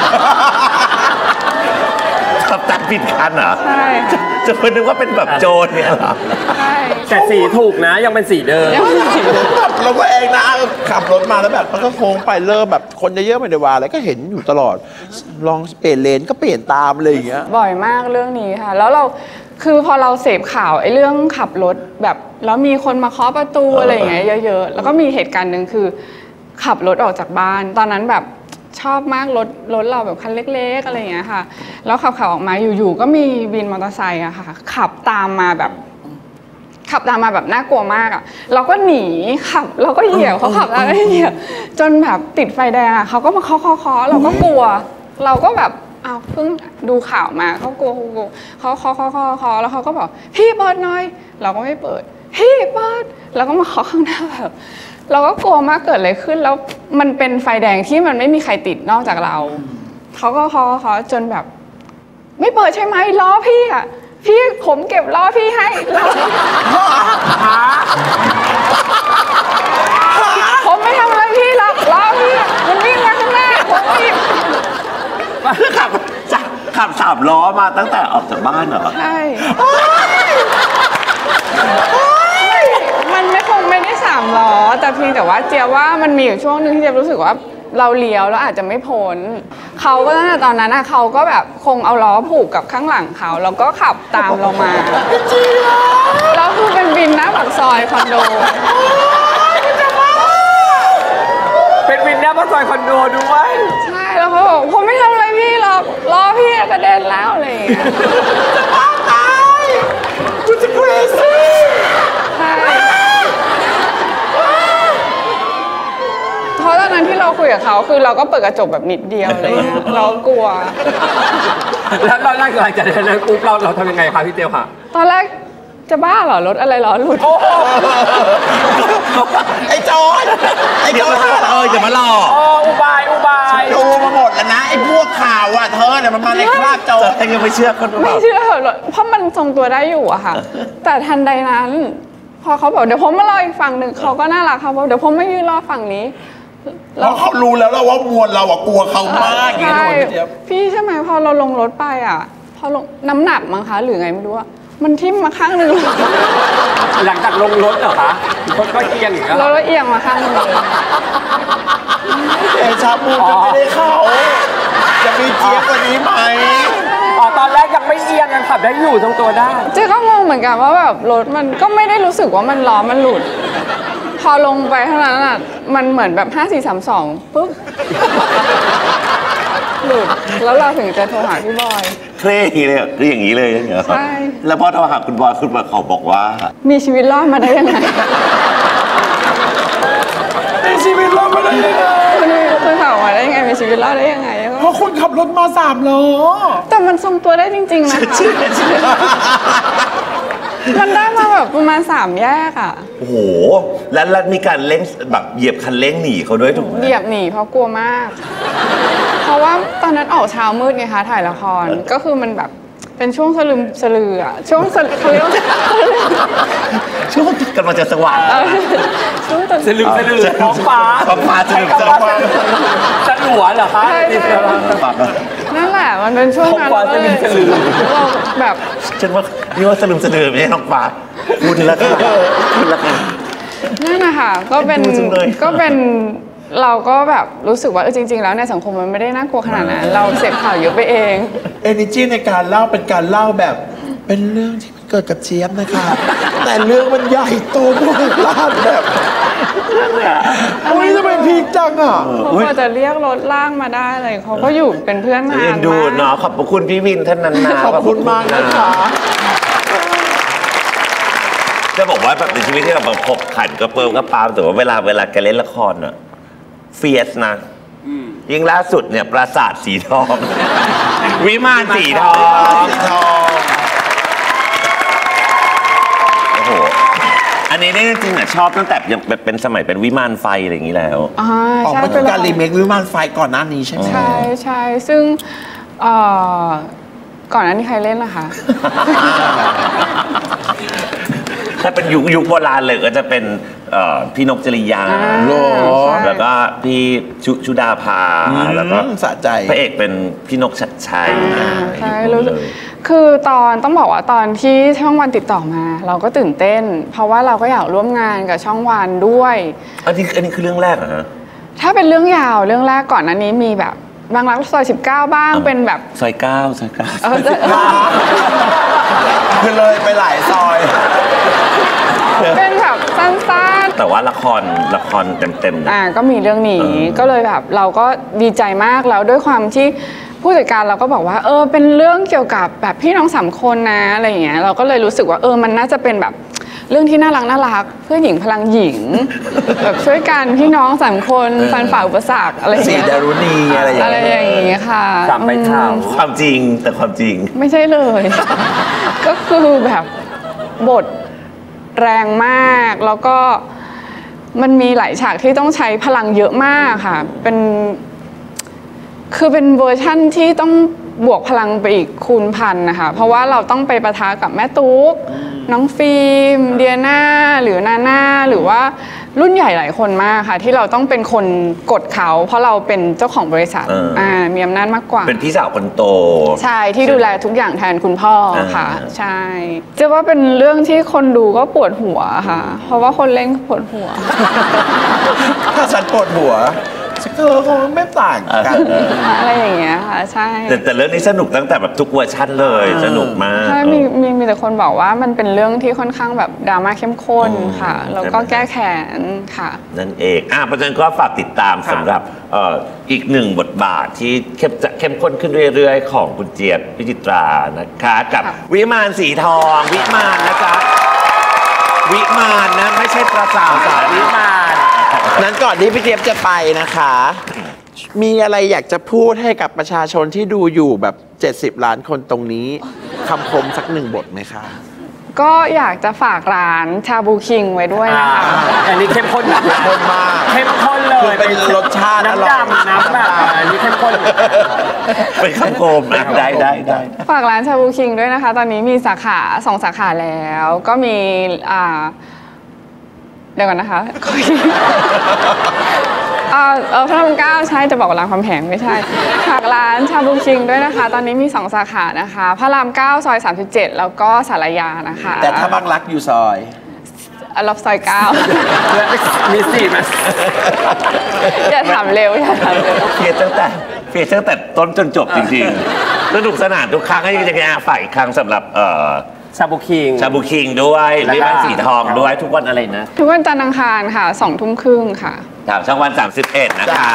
S1: ขับตามผิดคันเหรอ
S2: ใช่ค่ะ
S1: จะคนนึกว่าเป็นแบบโจรเนี่ยเหรอ
S2: ใช่
S4: แต่สีถูกนะยังเป็นสีเดิม
S2: ยังไม่
S3: แบบเราก็เองนะขับรถมาแล้วแบบมันก็โค้งไปเริ่มแบบคนเยอะๆไม่ได้ว่าอะไรก็เห็นอยู่ตลอดลองเปลี่ยนเลนก็เปลี่ยนตามอะไรอย่างเงี้ย
S2: บ่อยมากเรื่องนี้ค่ะ แล้วเราคือพอเราเสพข่าวไอ้เรื่องขับรถแบบแล้วมีคนมาเคาะประตูอะไรอย่างเงี้ยเยอะๆแล้วก็มีเหตุการณ์หนึ่งคือขับรถออกจากบ้านตอนนั้นแบบชอบมากรถเราแบบคันเล็กๆอะไรอย่างเงี้ยค่ะแล้วขับออกมาอยู่ๆก็มีวินมอเตอร์ไซค์อะค่ะขับตามมาแบบน่ากลัวมากอะเราก็หนีขับเราก็เหยียบเขาขับแล้วก็เหยียบจนแบบติดไฟแดงอะเขาก็มาเคาะเราก็กลัวเราก็แบบอ้าวเพิ่งดูข่าวมาเขากลัวเขาเคาะแล้วเขาก็บอกพี่เปิดหน่อยเราก็ไม่เปิดพี่เปิดแล้วก็มาเคาะข้างหน้าแบบเราก็กลัวมากเกิดอะไรขึ้นแล้วมันเป็นไฟแดงที่มันไม่มีใครติดนอกจากเราเขาก็เคาะจนแบบไม่เปิดใช่ไหมล้อพี่อะพี่ผมเก็บล้อพี่ให้ผมไม่ทำอะไรพี่หรอกล้อพี่มันวิ่งมาข้างหน้าผมวิ่ง
S1: ขับ3 ล้อมาตั้งแต่ออกจากบ้านเหรอ
S2: ใช่มันคงไม่ได้3 ล้อแต่เพียงแต่ว่าเจียว่ามันมีอยู่ช่วงนึงที่เจียรู้สึกว่าเราเลี้ยวแล้วอาจจะไม่พ้นเขาก็ตั้งแต่ตอนนั้นนะเขาก็แบบคงเอาล้อผูกกับข้างหลังเขาแล้วก็ขับตามเรามาแล้วคือเป็นวินหน้าปากซอยคอนโด
S4: เป็นวินหน้าปากซอยคอนโดด้วย
S2: ใช่แล้วเขาบอกผมไม่ทำอะไรพี่หรอกล้อพี่กระเด็นแล้วอะไรอย่างเงี้ยจะบ้าตายกูจะ crazy ใช่เพราะตอนนั้นที่เราคุยกับเขาคือเราก็เปิดกระจกแบบนิดเดียวอะไรเงี้ยเรากลัว
S4: แล้วหลังจากนั้นปุ๊บเราทำยังไงคะพี่เตียวค่ะ
S2: ตอนแรกจะบ้าเหรอรถอะไรล้อหลุด
S3: ไอ้จอน
S1: จะมาหลอก
S4: อุบาย
S3: ดูมาหมดแล้วนะไอ้พวกข่าวอ่ะเธอเนี่ยมันมาในคราบโจร
S1: ยังไม่เชื่อคน
S2: ไม่เชื่อเพราะมันทรงตัวได้อยู่อะค่ะแต่ทันใดนั้นพอเขาบอกเดี๋ยวผมมารออีกฝั่งหนึ่งเขาก็น่ารักเขาบอกเดี๋ยวผมไม่ยืนรอฝั่งนี้
S3: เพราะเขารู้แล้วว่ามวลเราอะกลัวเขามากอย่างนี้
S2: พี่ใช่ไหมพอเราลงรถไปอะพอลงน้ำหนักมั้งคะหรือไงไม่รู้อะมันทิ่มมาข้างหนึ่ง
S4: หลังจากลงรถเหรอคะก็เอียงอีกแล้ว
S2: รถเอียงมาข้างหนึ่งเลย
S3: ชาบูจะไม่ได้เข้าจะมีเจี๊ยบกว่านี้ไหม
S4: ตอนแรกยังไม่เอียงยังขับได้อยู่ทรงตัวได้
S2: เจ๊ก็งงเหมือนกันว่าแบบรถมันก็ไม่ได้รู้สึกว่ามันล้อมันหลุดพอลงไปเท่านั้นอ่ะมันเหมือนแบบ5 4 3 2ปุ๊บหลุดแล้วเราถึงจะโทรหาพี่บอย
S1: เคร่อย่างนี้เลยคืออย่างนี้เลยเหรอใช่แล้วพอโทรหาคุณบอยคุณบอยเขาบอกว่า
S2: มีชีวิตรอดมาได้ยังไง
S3: มีชีวิตรอดมาได้ยังไง
S2: คุณถามว่าได้ยังไงมีชีวิตรอดได้ยังไง
S3: เพราะคุณขับรถมา3 ล้อ
S2: แต่มันทรงตัวได้จริงๆนะคะมันได้มาแบบประมาณ3 แยกอ่ะ
S1: โอ้โหแล้วมีการเร่งแบบเหยียบคันเร่งหนีเขาด้วยถูกไหม
S2: เหยียบหนีเพราะกลัวมากเพราะว่าตอนนั้นออกเช้ามืดไงคะถ่ายละครก็คือมันแบบเป็นช่วงสลืออ่ะช่วงเขาเรียกว่า
S1: ช่วงกำลังจะสว่าง
S2: ช่วง
S4: สลือท้องฟ้า
S1: สลือส
S4: ลัวเหรอคะ
S2: นั่นแหละมันเป็นช่วงนั้นเราแบบ
S1: ฉันว่านี่ว่าสลือไม่ใช่ท้องฟ้าพูดแล้ว
S2: นั่นนะคะก็เป็นเราก็แบบรู้สึกว่าจริงๆแล้วในสังคมมันไม่ได้น่ากลัวขนาดนั้นเราเสพข่าวเยอะไปเอง
S3: energy ในการเล่าเป็นการเล่าแบบเป็นเรื่องที่มันเกิดกับเจี๊ยบนะคะแต่เรื่องมันใหญ่โตมากลาดแบบทำไมพีคจังอ่ะ
S2: เขาจะเรียกรถล่างมาได้เลยเขาก็อยู่เป็นเพื่อนนานมาก
S1: ดูเนาะขอบคุณพี่วินท่านนั้นนะ
S3: ขอบคุณมากนะคะ
S1: จะบอกว่าแบบในชีวิตที่เราแบบขบขันก็เปิมก็ปามแต่ว่าเวลาแกเล่นละครอ่ะเฟียสนะยิ่งล่าสุดเนี่ยปราสาทสีทองวิมานสีทองโอ้โหอันนี้ได้จริงๆชอบตั้งแต่ยังเป็นสมัยเป็นวิมานไฟอะไรอย่างนี้แล้ว
S2: ใช่
S3: เป็นการรีเมควิมานไฟก่อนหน้านี้ใช่ไหม
S2: ใช่ซึ่งก่อนหน้านี้ใครเล่นล่ะคะ
S1: ถ้าเป็นยุคโบราณเลยก็จะเป็นพี่นกจริยาแล้วก็พี่ชุดาภาแล้วก็
S3: สะใจ
S1: พระเอกเป็นพี่นกชัดชัย
S2: ใช่คือต้องบอกว่าตอนที่ช่องวันติดต่อมา เราก็ตื่นเต้น เพราะว่าเราก็อยากร่วมงานกับช่องวันด้วย
S1: อันนี้คือเรื่องแรกเหรอฮะ
S2: ถ้าเป็นเรื่องยาวเรื่องแรกก่อนอันนี้มีแบบบางรักซอย19บ้างเป็นแบบ
S1: ซอย9ซอย9
S3: คือเลยไปหลายซอย
S2: เป็นแบบสั้น
S1: แต่ว่าละครเต็มๆนะ
S2: ก็มีเรื่องนี้ก็เลยแบบเราก็ดีใจมากแล้วด้วยความที่ผู้จัดการเราก็บอกว่าเป็นเรื่องเกี่ยวกับแบบพี่น้อง3 คนนะอะไรอย่างเงี้ยเราก็เลยรู้สึกว่ามันน่าจะเป็นแบบเรื่องที่น่ารักเพื่อนหญิงพลังหญิง แบบช่วยกันพี่น้อง3 คนฟันฝ่าอุปสรรคอะไรอย่าง
S3: สี
S2: เงี้ย
S3: ดารุณีอะไรอย่าง
S2: อะไร
S3: เงี้ย
S2: อย่างเงี้ยค่ะ
S4: สามใบเท้า
S1: ความจริงแต่ความจริง
S2: ไม่ใช่เลย ก็คือแบบบทแรงมากแล้วก็มันมีหลายฉากที่ต้องใช้พลังเยอะมากค่ะคือเป็นเวอร์ชั่นที่ต้องบวกพลังไปอีกคูณพันนะคะเพราะว่าเราต้องไปปะทะกับแม่ตุ๊กน้องฟิล์มเดียนาหรือนาน่าหรือว่ารุ่นใหญ่หลายคนมากค่ะที่เราต้องเป็นคนกดเขาเพราะเราเป็นเจ้าของบริษัทมีอำนาจมากกว่า
S1: เป็นพี่สาวคนโต
S2: ใช่ที่ดูแลทุกอย่างแทนคุณพ่อค่ะใช่จะว่าเป็นเรื่องที่คนดูก็ปวดหัวค่ะเพราะว่าคนเล่นปวดหัว
S3: ถ้าฉันปวดหัวเธอคงไม่ต่างกัน
S2: อะไรอย่างเงี้ยค่ะใช่
S1: แต่เรื่องนี้สนุกตั้งแต่แบบทุกเวอร์ชันเลยสนุกมาก
S2: ใช่มีแต่คนบอกว่ามันเป็นเรื่องที่ค่อนข้างแบบดราม่าเข้มข้นค่ะแล้วก็แก้แค้นค่ะ
S1: นั่นเองเพราะฉะนั้นก็ฝากติดตามสำหรับอีกหนึ่งบทบาทที่เข้มข้นขึ้นเรื่อยๆของคุณเจี๊ยบพิจิตรานะคะกับวิมานสีทองวิมานนะจ๊ะวิมานนะไม่ใช่ปราสาทวิมาน
S3: นั้นก่อนที่พี่เจี๊ยบจะไปนะคะ มีอะไรอยากจะพูดให้กับประชาชนที่ดูอยู่แบบ70 ล้านคนตรงนี้คำคมสัก1 บทไหมคะ
S2: ก็อยากจะฝากร้านชาบูคิงไว้ด้วยนะคะ
S4: อันนี้เข้มข้นมากเข้มข้นเลย
S3: เป็นรสชาติอร่อย
S4: น้ำดำน้ำแบบอันนี้เข้มข้น
S1: เป็นคำคมได้
S2: ฝากร้านชาบูคิงด้วยนะคะตอนนี้มีสาขา2 สาขาแล้วก็มีเดี๋ยวก่อนนะคะพระราม9ใช่จะบอกรามคำแหงไม่ใช่ฝากร้านชาบูคิงด้วยนะคะตอนนี้มี2 สาขานะคะพระราม9ซอย37แล้วก็สารยานะคะ
S3: แต่ถ้าบางรักอยู่ซอย
S2: รอบซอย9
S4: มี4ไหม
S2: อย่าถามเร็ว
S1: เฟียตั้งแต่ต้นจนจบจริงๆสนุกสนานทุกครั้งให้ยังฝากอีกครั้งสำหรับ
S4: ชาบู
S1: คิงด้วยวิมานสีทองด้วยทุกวันอะไรนะ
S2: ทุกวันจันทร์อังคารค่ะ20:30ค่ะ
S1: ทางช่องวัน31นะคะ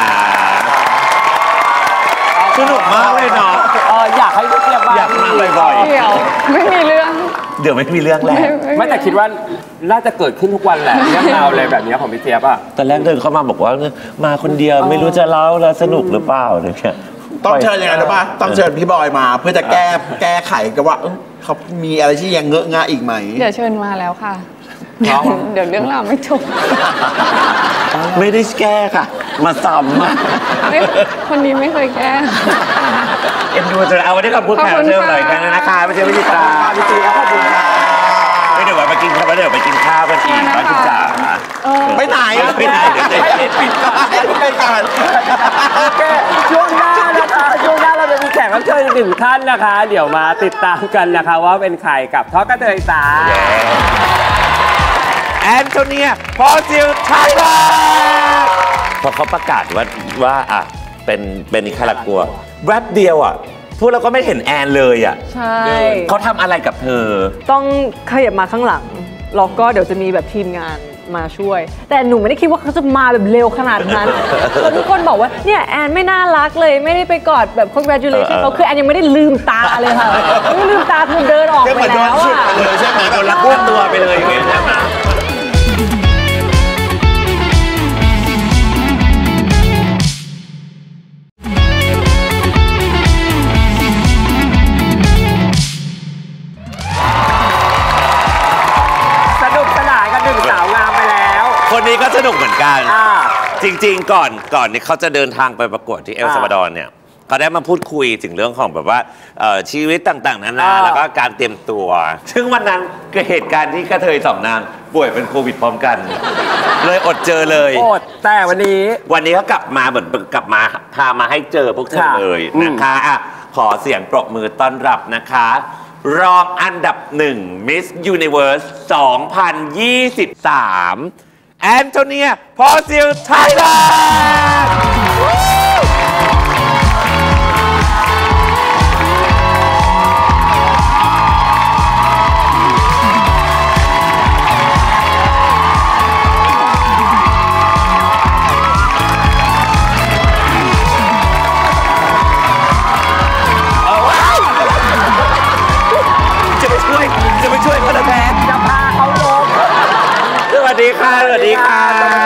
S1: สนุกมากเลยเนาะ
S4: อยากให้เรียกว่า
S1: อยากมาบ่อย
S2: ๆเดี๋ยวไม่มีเรื่อง
S1: แล้ว
S4: ไม่แต่คิดว่าน่าจะเกิดขึ้นทุกวันแหละเรื่องราวอะไรแบบนี้ของพี่เจี๊ยบอะ
S1: ตอนแรกเดินเข้ามาบอกว่ามาคนเดียวไม่รู้จะเล่าแล้วสนุกหรือเปล่าเนี่ย
S3: ต้องเชิญยังไงรู้ป่ะต้องเชิญพี่บอยมาเพื่อจะแก้ไขกันว่าเขามีอะไรที่ยังเงอะงะอีกไหม
S2: เดี๋ยวเชิญมาแล้วค่ะเดี๋ยวเรื่องราวไม่จบ
S1: ไม่ได้แก้ค่ะมาซ้
S2: ำคนนี้ไม่เคยแก้
S1: เอ็นดูจะเอาไว้ได้กับพูดแข่งเชิญหน่อยกันนะคะไม่ใช่วิจิตรา
S3: พี่จีขอบคุณค่ะ
S1: ไม่เดี๋ยวไปกินข้าวกันอีกบ้านพี่จ๋า
S3: ไปไหน
S1: ปิด
S3: ก่อน
S4: โอเคช่วงหน้าเราจะมีแขกรับเชิญอีก1 ท่านนะคะ เดี๋ยวมาติดตามกันนะคะว่าเป็นใครกับทอล์กกระเทยจ๋า
S1: แอนโทเนียพอจิลไทยแลนด์พอเขาประกาศว่าเป็นคารากัวแวบเดียวพวกเราก็ไม่เห็นแอนเลย
S5: ใช่
S1: เขาทำอะไรกับเธอ
S5: ต้องขยับมาข้างหลังแล้วก็เดี๋ยวจะมีแบบทีมงานมาช่วยแต่หนูไม่ได้คิดว่าเขาจะมาแบบเร็วขนาดนั้นแล้วทุกคนบอกว่าเนี่ยแอนไม่น่ารักเลยไม่ได้ไปกอดแบบ congratulation เขาคือแอนยังไม่ได้ลืมตาเลยค่ะไม่ลืมตาคือเดินออกไปแล้ว
S1: ใช่ไหมโดนลักพวกตัวไปเลยอย่างเงี้ยใช่ไหมคนนี้ก็สนุกเหมือนกันจริงๆก่อนนี่เขาจะเดินทางไปประกวดที่เอลซัลวาดอร์เนี่ยเขาได้มาพูดคุยถึงเรื่องของแบบว่าชีวิตต่างๆนานาแล้วก็การเตรียมตัวซึ่งวันนั้นเกิดเหตุการณ์ที่กระเทย2 นางป่วยเป็นโควิดพร้อมกันเลยอดเจอเลย
S4: แต่วันนี้
S1: เขากลับมาเหมือนกลับมาพามาให้เจอพวกเธอเลยนะคะขอเสียงปรบมือต้อนรับนะคะรองอันดับ1 Miss Universe 2023 แอนโทเนีย พอซิล ไทยแลนด์จะไปช่วยพนักงานจะพาเขาลงสวัสดีค่ะสวัสดีค่ะ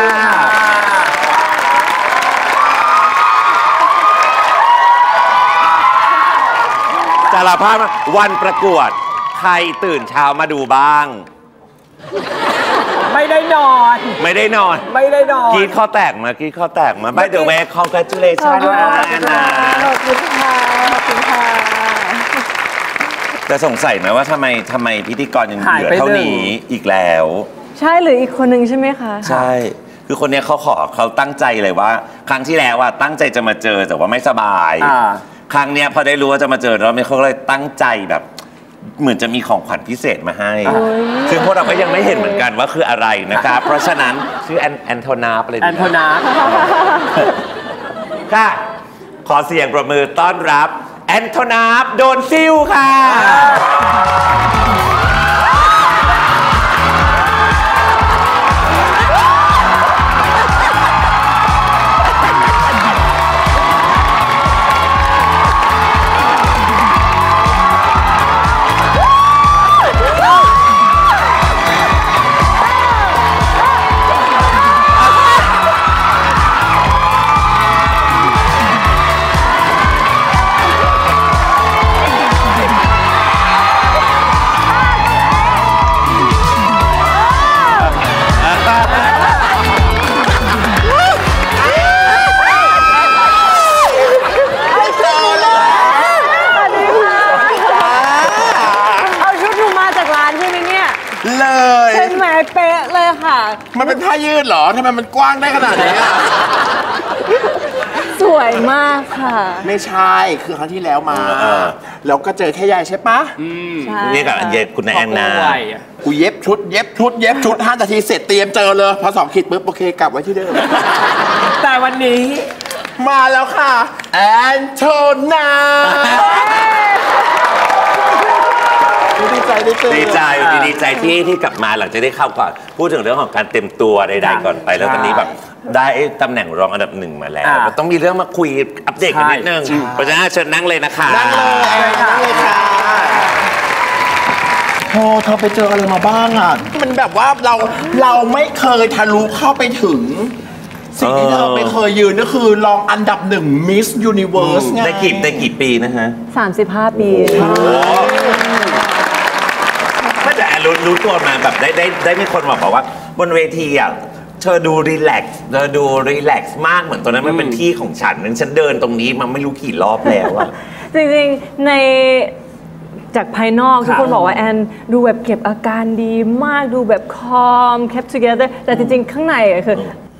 S1: สารภาพวันประกวดใครตื่นเช้ามาดูบ้าง
S4: ไม่ได้นอน
S1: ไม่ได้นอน
S4: ไม่ได้นอน
S1: กรีดข้อแตกมากรีดข้อแตกมาไม่เดี๋ยวแม่ congratulation นะ
S5: ขอบคุณค่ะขอบคุณค่ะ
S1: จะสงสัยไหมว่าทำไมพิธีกรยังเหลือเท่านี้อีกแล้ว
S5: ใช่หรืออีกคนหนึ่งใช่ไหมคะ
S1: ใช่ คือคนนี้เขาตั้งใจเลยว่า ครั้งที่แล้วว่าตั้งใจจะมาเจอแต่ว่าไม่สบาย ครั้งเนี้ยพอได้รู้ว่าจะมาเจอแล้วเขาก็เลยตั้งใจแบบเหมือนจะมีของขวัญพิเศษมาให้ซึ่งพวกเราก็ยังไม่เห็นเหมือนกันว่าคืออะไรนะครับ เพราะฉะนั้นชื่อแอนโทนาไปเลย
S4: แอนโทนา
S1: ค่ะ ขอเสียงปรบมือต้อนรับแอนโทนาโดนซิลค่ะ
S3: เลย
S5: เป็นแหมเป๊ะเลยค่ะ
S3: มันเป็นผ้ายืดเหรอทำไมมันกว้างได้ขนาดนี้อ่ะ
S5: สวยมากค่ะ
S3: ไม่ใช่ คือครั้งที่แล้วมาแล้วก็เจอแค่ยายใช่ปะ
S5: ใช่
S1: นี่กับเย็บคุณแอนนา
S3: กูเย็บชุด5 นาทีเสร็จเตรียมเจอเลยพอ2 ขีดปุ๊บโอเคกลับไว้ที่เดิม
S4: แต่วันนี้
S3: มาแล้วค่ะแอนโทนาดีใจได้เจอ
S1: ดีใจที่กลับมาหลังจากได้เข้าก่อนพูดถึงเรื่องของการเต็มตัวใดๆก่อนไปแล้วตอนนี้แบบได้ตำแหน่งรองอันดับ1มาแล้วก็ต้องมีเรื่องมาคุยอัปเดตกันนิดนึงเพราะฉะนั้นเชิญนั่งเลยนะคะ
S3: นั่งเลยค่ะโอ้เธอไปเจออะไรมาบ้างอ่ะมันแบบว่าเราไม่เคยทะลุเข้าไปถึงสิ่งที่เธอไม่เคยยืนก็คือรองอันดับ1 Miss Universe ไง
S1: ได้กี่ปีนะฮะ
S5: 35 ปี
S1: ไม่แต่รู้ตัวมาแบบได้มีคนบอกว่าบนเวทีอ่ะเธอดูรีแลกซ์มากเหมือนตอนนั้นมันเป็นที่ของฉันเดินตรงนี้มันไม่รู้กี่รอบแล้วอะ
S5: จริงๆในจากภายนอกทุกคนบอกว่าแอนดูแบบเก็บอาการดีมากดูแบบcalm kept together แต่จริงๆข้างในคือ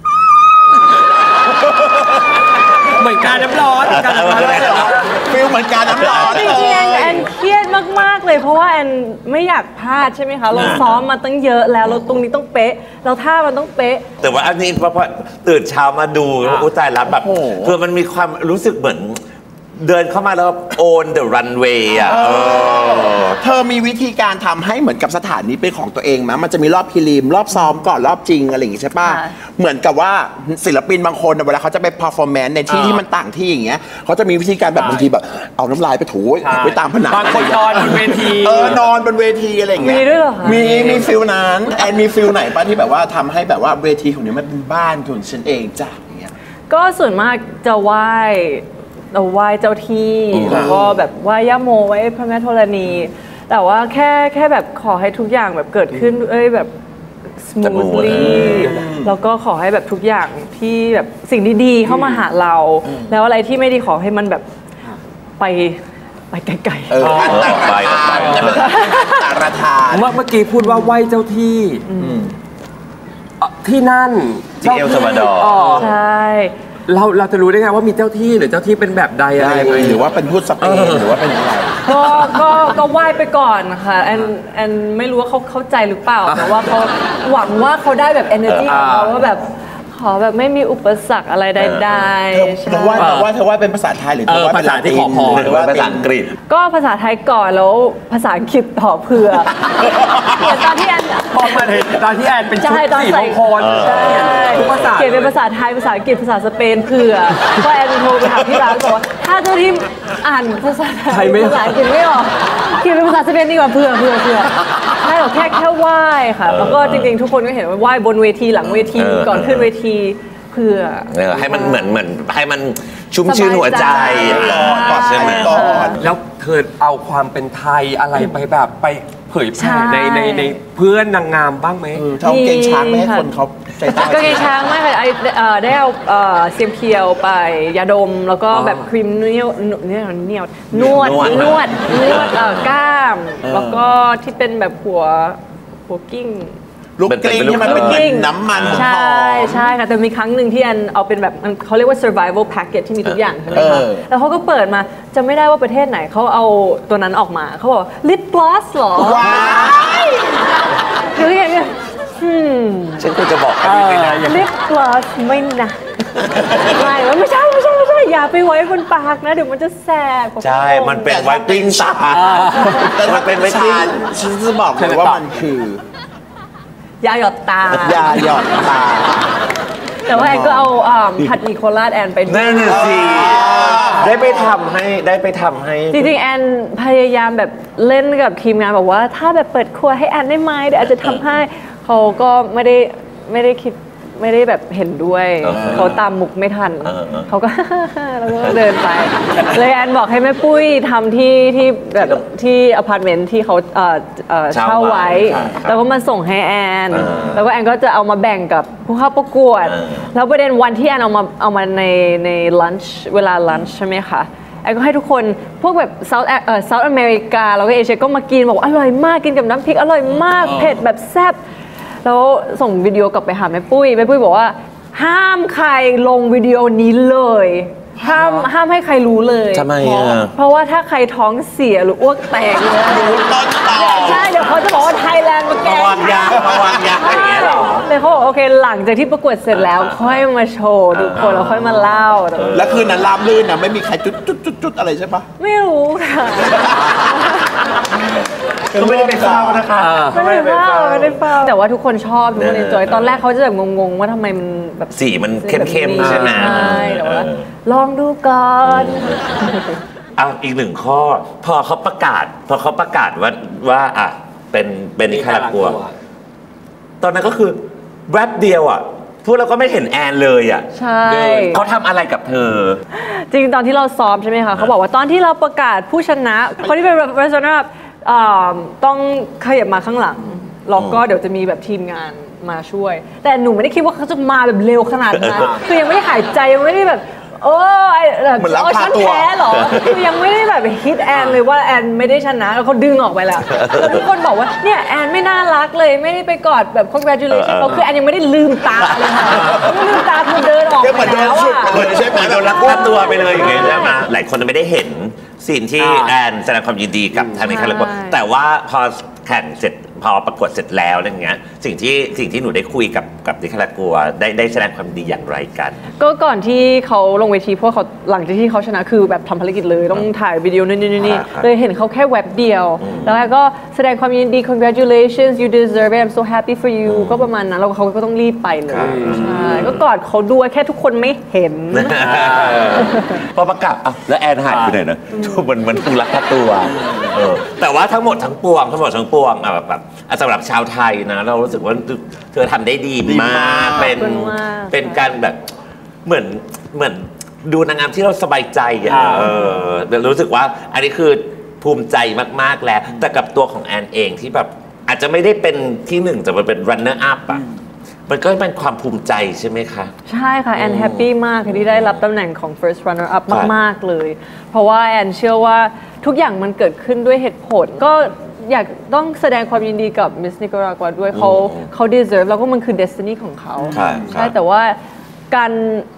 S4: เหมือนการน้ำร้อน
S3: ฟิลเหมือนการน้ำร้อน
S5: จริงๆแอนเครียดมากๆเลยเพราะว่าแอนไม่อยากพลาดใช่ไหมคะเราซ้อมมาตั้งเยอะแล้วเราตรงนี้ต้องเป๊ะเราท่ามันต้องเป๊ะ
S1: แต่ว่าอันนี้พอตื่นเช้ามาดูอุ้ยตายแล้วแบบคือมันมีความรู้สึกเหมือนเดินเข้ามาแล้ว on the runway อ่ะ
S3: เธอมีวิธีการทำให้เหมือนกับสถานนี้เป็นของตัวเองไหมมันจะมีรอบพรีลิมรอบซ้อมก่อนรอบจริงอะไรอย่างงี้ใช่ป่ะเหมือนกับว่าศิลปินบางคนเวลาเขาจะไป performance ในที่ที่มันต่างที่อย่างเงี้ยเขาจะมีวิธีการแบบบางทีแบบเอาน้ำลายไปถูไปตามผนัง
S4: บางคนนอนบนเวที
S3: นอนบนเวทีอะไรอย่างเงี้ย
S5: มีด้วยเหรอคะ
S3: มีฟิลนั้นแอนมีฟิลไหนป่ะที่แบบว่าทำให้แบบว่าเวทีของนี้มันเป็นบ้านของฉันเองจ้ะอย่างเงี้ย
S5: ก็ส่วนมากจะไหว้เจ้าที่แล้วก็แบบไหว้ย่าโมไหว้พระแม่ธรณีแต่ว่าแค่แบบขอให้ทุกอย่างแบบเกิดขึ้นแบบ smoothly แล้วก็ขอให้แบบทุกอย่างที่แบบสิ่งดีๆเข้ามาหาเราแล้วอะไรที่ไม่ดีขอให้มันแบบไปไกลๆ
S3: ตาระทาน
S4: เมื่อกี้พูดว่าไหว้เจ้าที่ที่นั่น
S1: ที่เอลซัลวาดอร์
S5: ใช่
S4: เราจะรู้ได้ไงว่ามีเจ้าที่หรือเจ้าที่เป็นแบบใดอะไรยังไง
S3: หรือว่าเป็นพูดสเปนหรือว่าเป็นอะไร
S5: ก็ไหว้ไปก่อนค่ะแอนไม่รู้ว่าเขาเข้าใจหรือเปล่าแต่ว่าเขาหวังว่าเขาได้แบบ energy ของเราว่าแบบขอแบบไม่มีอุปสรรคอะไรใดๆ
S3: เธอว่าเป็นภาษาไทยหรือเธอว่าเป็น
S4: ภาษาที่ขอพร
S3: หรือว่า
S1: ภาษาอังกฤษ
S5: ก็ภาษาไทยก่อนแล้วภาษาอังกฤษต่อเผื่อเหมือนตอนที่แอน
S4: พอมาเห็นตอนที่แอนเป็นชุด
S5: ใช่ตอน
S4: สีม
S5: ใส่
S4: งคล
S5: ใช่
S4: ทุกภาษา
S5: เขียนเป็นภาษาไทยภาษาอังกฤษภาษาสเปนเผื่อก็แอนโทรไปถามที่ร้านบอกว่าถ้าเจ้าที่อ่านภาษาไทยภาษาอังกฤษไม่ออกเขียนเป็นภาษาสเปนดีกว่าเผื่อใช่หรอกแค่ไหว้ค่ะแล้วก็จริงๆทุกคนก็เห็นว่าไหว้บนเวทีหลังเวทีก่อนขึ้นเวทีเผื่อ
S1: ให้มันเหมือนให้มันชุ่มชื่นหัวใจ
S3: ก่อน
S1: ใช่ไหม
S3: ก่อน
S4: แล้วเธอเอาความเป็นไทยอะไรไปแบบไปเผย
S5: ใช่
S4: แผ่ในเพื่อนนางงามบ้างไหม
S3: เท่าเกงช้างไม่ให้คนเขาใจใต้
S5: ก็เกงช้างไม่ค่ะได้เอาเสียมเคียวไปยาดมแล้วก็แบบครีมนวดกล้ามแล้วก็ที่เป็นแบบหัวกิ้ง
S3: ลูกกลิ้งที่มันเป็นเหมือนน้ำมันหอม
S5: ใช่ค่ะแต่มีครั้งหนึ่งที่อันเอาเป็นแบบเขาเรียกว่า survival package ที่มีทุกอย่างใช่ไหมคะแล้วเขาก็เปิดมาจะไม่ได้ว่าประเทศไหนเขาเอาตัวนั้นออกมาเขาบอกลิปกลอสหรอว้ายหรืออย่างเงี้ย
S1: ฉันควรจะบอกให้ดีเลยนะ
S5: ลิปกลอสไม่นะไม่ใช่อย่าไปไว้บนปากนะเดี๋ยวมันจะแสบ
S1: ใช่ มันเป็นไวติ้งตา
S3: แต่ถ้าเป็นไวติ้งฉันจะบอกเลยว่ามันคือย
S5: าหยอดตาย
S3: าหยอดตา
S5: แต่ว่าแอนก็เอาผัดหมี่โคราชแอนไปด้วย
S1: นั่นน่ะสิได้ไปทำให้
S5: จริงๆแอนพยายามแบบเล่นกับทีมงานบอกว่าถ้าแบบเปิดครัวให้แอนได้ไหมเดี๋ยวอาจจะทำให้เขาก็ไม่ได้คิดไม่ได้แบบเห็นด้วยเขาตามมุกไม่ทันเขาก็ แล้วก็เดินไปเลยแอนบอกให้แม่ปุ้ยทำที่แบบที่อพาร์ตเมนต์ที่เขาเช่าไว้แล้วก็มาส่งให้แอนแล้วก็แอนก็จะเอามาแบ่งกับผู้เข้าประกวดแล้วประเด็นวันที่แอนเอามาในลันช์เวลาลันช์ใช่ไหมคะแอนก็ให้ทุกคนพวกแบบเซาท์อเมริกาแล้วก็เอเชียก็มากินบอกอร่อยมากกินกับน้ำพริกอร่อยมากเผ็ดแบบแซ่บแล้วส่งวิดีโอกลับไปหาแม่ปุ้ยบอกว่าห้ามใครลงวิดีโอนี้เลยห้ามให้ใครรู้เลย
S1: ทำไม
S5: เพราะว่าถ้าใครท้องเสียหรืออ้วกแตกเลยใช่เดี๋ยวเขาจะบอกว่าไทยแลนด์มาแก้
S1: วางยาอย่างเงี้ยหรอ
S5: เลยเขาบอกโอเคหลังจากที่ประกวดเสร็จแล้วค่อยมาโชว์ทุกคนแล้วค่อยมาเล่า
S3: แล้วคืนนั้นราบลื่นนะไม่มีใครจุดอะไรใช่ปะ
S5: ไม่รู้ค่ะ
S1: ก็ไม่ได้ไปเฝ้านะคะ
S5: ไม่ได้เฝ้าแต่ว่าทุกคนชอบทุกคนเอ็นจอยตอนแรกเขาจะแบบงงๆว่าทำไมมันแบบ
S1: สีมันเข้มๆใช่ไหม
S5: ใช่แต่ว่าลองดูก่อน
S1: เอาอีกหนึ่งข้อพอเขาประกาศว่าอ่ะเป็นนิคารากัวตอนนั้นก็คือแวบเดียวอ่ะพวกเราก็ไม่เห็นแอนเลยอ่ะ
S5: ใช่
S1: เขาทำอะไรกับเธอ
S5: จริงตอนที่เราซ้อมใช่ไหมคะเขาบอกว่าตอนที่เราประกาศผู้ชนะคนที่เป็น representative ต้องขยับมาข้างหลังแล้วก็เดี๋ยวจะมีแบบทีมงานมาช่วยแต่หนูไม่ได้คิดว่าเขาจะมาแบบเร็วขนาดนั้นคือยังไม่ได้หายใจยังไม่ได้แบบฉันแพ้เหรอคือยังไม่ได้แบบฮิตแอนเลยว่าแอนไม่ได้ชนะแล้วเขาดึงออกไปแล้วทุกคนบอกว่าเนี่ยแอนไม่น่ารักเลยไม่ได้ไปกอดแบบ congratulation เราคือแอนยังไม่ได้ลืมตาเลยค่ะไม่ลืมตาคือเดินออกไปแล้วอ่ะ
S1: ใช่ไหมโดนลักพาตัวไปเลยอย่างเงี้ยใช่ไหมหลายคนไม่ได้เห็นสิ่งที่แอนแสดงความยินดีกับทางนิคารากัวแต่ว่าพอแข่งเสร็จพอประกวดเสร็จแล้วอะไรเงี้ยสิ่งที่หนูได้คุยกับนิคารากัวได้แสดงความดีอย่างไรกัน
S5: ก็ก่อนที่เขาลงเวทีพวกเขาหลังจากที่เขาชนะคือแบบทำภารกิจเลยต้องถ่ายวิดีโอนี่เลยเห็นเขาแค่แวบเดียวแล้วก็แสดงความยินดี congratulations you deserve it I'm so happy for you ก็ประมาณนั้นแล้วเขาก็ต้องรีบไปเลยใช่ก็กอดเขาด้วยแค่ทุกคนไม่เห็น
S1: พอประกาศแล้วแอนหายไปไหนนะมันคงรักตัวแต่ว่าทั้งหมดทั้งปวงแบบสำหรับชาวไทยนะเรารู้สึกว่าเธอทำได้ดีมากเป็นการแบบเหมือนดูนางงามที่เราสบายใจรู้สึกว่าอันนี้คือภูมิใจมากๆแล้วแต่กับตัวของแอนเองที่แบบอาจจะไม่ได้เป็นที่หนึ่งแต่มันเป็น runner up อ่ะมันก็เป็นความภูมิใจใช่ไหมคะ
S5: ใช่ค่ะแอนแฮปปี้มากที่ได้รับตำแหน่งของ first runner up มากๆเลยเพราะว่าแอนเชื่อว่าทุกอย่างมันเกิดขึ้นด้วยเหตุผลก็อยากต้องแสดงความยินดีกับ Miss Nicaragua ด้วยเขา deserve แล้วก็มันคือ destiny ของเขาใช่แต่ว่าการ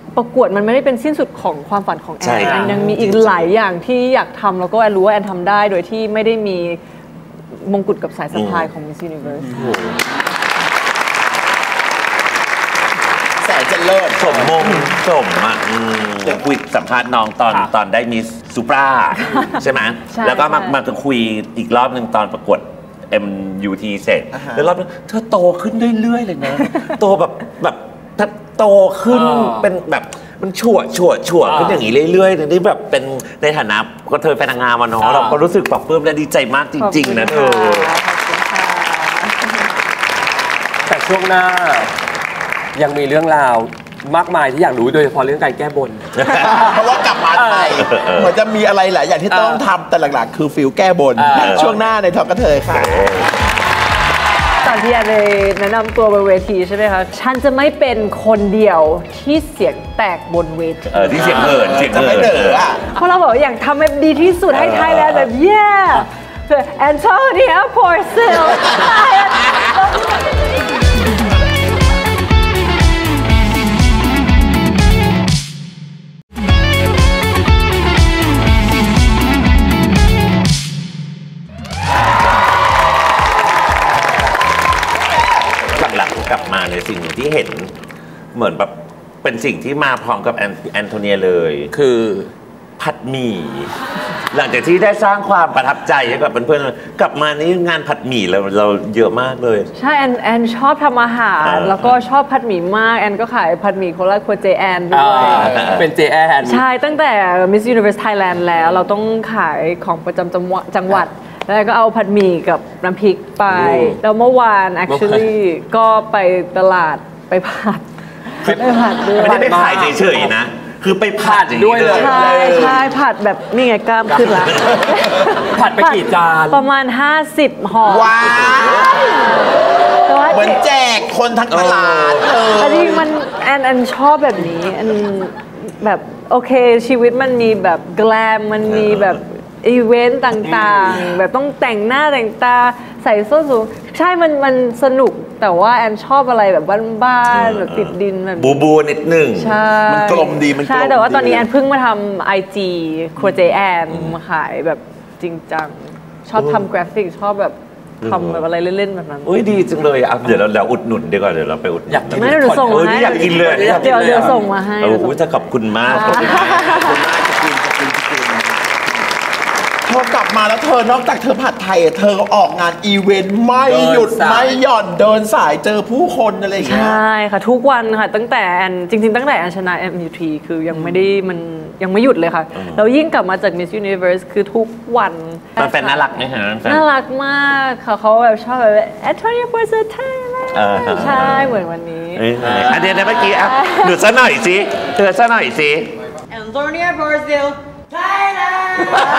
S5: ประกวดมันไม่ได้เป็นสิ้นสุดของความฝันของแอ
S1: ใช่
S5: น
S1: ครับ
S5: แอนยังมีอีกหลายอย่างที่อยากทำแล้วก็แอนรู้ว่าแอนทำได้โดยที่ไม่ได้มีมงกุฎกับสายสะพายของ Miss Universe
S3: แสนจะเลิศ
S1: สมมงสมอ่ะเดี๋ยวคุยสัมภาษณ์น้องตอนได้มิสซูปราใช่ไหม
S5: ใช่
S1: แล้วก็มา
S5: ค่ะ
S1: มาคุยอีกรอบหนึ่งตอนประกวด MUT เสร็จ แล้วรอบนึงเธอโตขึ้นเรื่อยๆเลยนะ โตแบบถ้าโตขึ้นเป็นแบบมันชั่วขึ้นอย่างนี้เรื่อยๆนี่แบบเป็นในฐานะก็เธอเป็นนางงามมาเนาะเราก็รู้สึกปรับปลื้มและดีใจมากจริงๆนะเธอ
S5: ขอบคุณค่ะ
S4: แต่ช่วงหน้ายังมีเรื่องราวมากมายที่อยากรู้โดยเฉพาะเรื่องการแก้บน
S3: เพราะว่ากลับมาไทยเหมือนจะมีอะไรหลายอย่างที่ต้องทำแต่หลักๆ คือฟิลแก้บน ช่วงหน้าในทอกกระเทยค่ะ
S5: ตอนที่แอนไปแนะนำตัวบนเวทีใช่ไหมคะ ฉันจะไม่เป็นคนเดียวที่เสียงแตกบนเวที
S1: ที่เสียงเหินเสียง
S3: จะ
S1: เหิ
S3: ไม่
S1: น
S3: เด๋ออ่ะ
S5: เพราะเราบอกว่าอยากทำให้ดีที่สุดให้ไทยแลนด์แบบ yeah Antonia Porcel
S1: หลังๆกลับมาในสิ่งที่เห็นเหมือนแบบเป็นสิ่งที่มาพร้อมกับแอนโทเนียเลยคือผัดหมี่หลังจากที่ได้สร้างความประทับใจให้กับเพื่อนๆกลับมานี่งานผัดหมี่เราเยอะมากเลย
S5: ใช่แอนชอบทำอาหาร แล้วก็ชอบผัดหมี่มาก แอนก็ขายผัดหมี่โคราชครัวเจแอนด้วย
S4: เป็นเจแอน
S5: ใช่ตั้งแต่ Miss Universe Thailand แล้วเราต้องขายของประจำจังหวัด แล้วก็เอาผัดหมี่กับน้ำพริกไป แล้วเมื่อวาน actually ก็ไปตลาดไปผัดด้วย
S1: ไม่ได้ไปขายเฉยๆนะ คือไปผัดด้วยเลย
S5: ใช่ผัดแบบนี่ไงกล้ามขึ้นละ
S4: ผัดไปกี่จาน
S5: ประมาณ 50ห่อ
S3: ว้าว
S5: แต่ว่า
S3: เหมือนแจกคนทั้งตลาด
S5: อันนี้มันแอนชอบแบบนี้แอนแบบโอเคชีวิตมันมีแบบแกลมมันมีแบบอีเวนต์ต่างๆ แบบต้องแต่งหน้าแต่งตาใส่ส้นสูงใช่มันสนุกแต่ว่าแอนชอบอะไรแบบบ้านๆแบบติดดินแบบ
S1: บูนิดหนึ่ง
S5: ใช่
S3: มันกลมดีมันกลม
S5: ใช่แต่ว่าตอนนี้
S3: ดี
S5: แอนเพิ่งมาทำ IG ครัวเจแอนมาขายแบบจริงจังชอบทำกราฟิกชอบแบบทำแบบอะไรเล่นๆแบบนั้น
S1: อุ้ยดีจังเลยอ่ะเดี๋ยวเราอุดหนุนดีกว่าเดี๋ยวเราไปอุดหนุน
S4: อยากกิน
S5: ไม่ได้เดี๋ยวส่งมาให้
S1: อยากกินเลย
S5: เดี๋ยวส่งมาให้
S1: โอ้โหจะขอบคุณมากขอบคุณมาก
S3: พอกลับมาแล้วเธอนอกจากเธอผัดไทยอะเธอก็ออกงานอีเวนต์ไม่หยุด
S4: เดินสาย
S3: ไม่หย่อนเดินสายเจอผู้คนอะไรอย่าง
S5: ใช
S3: เงี้ย่
S5: ค่ะทุกวันค่ะตั้งแต่แอนจริงๆตั้งแต่แอนชนะ MUT คือยังไม่ได้มันยังไม่หยุดเลยค่ะแล้วยิ่งกลับมาจาก Miss Universe คือทุกวัน
S1: แฟนๆน่ารักไหมฮะแฟน
S5: น่ารักมากค่ะเขาแบบชอบแบบ Antonia Porcel Thailand ใช่เหมือนวันนี้
S1: เดี๋ยวเมื่อกี้อ่ะหนูซะหน่อยสิเธอซะหน่อยสิ
S7: Antonia Porcel Thailand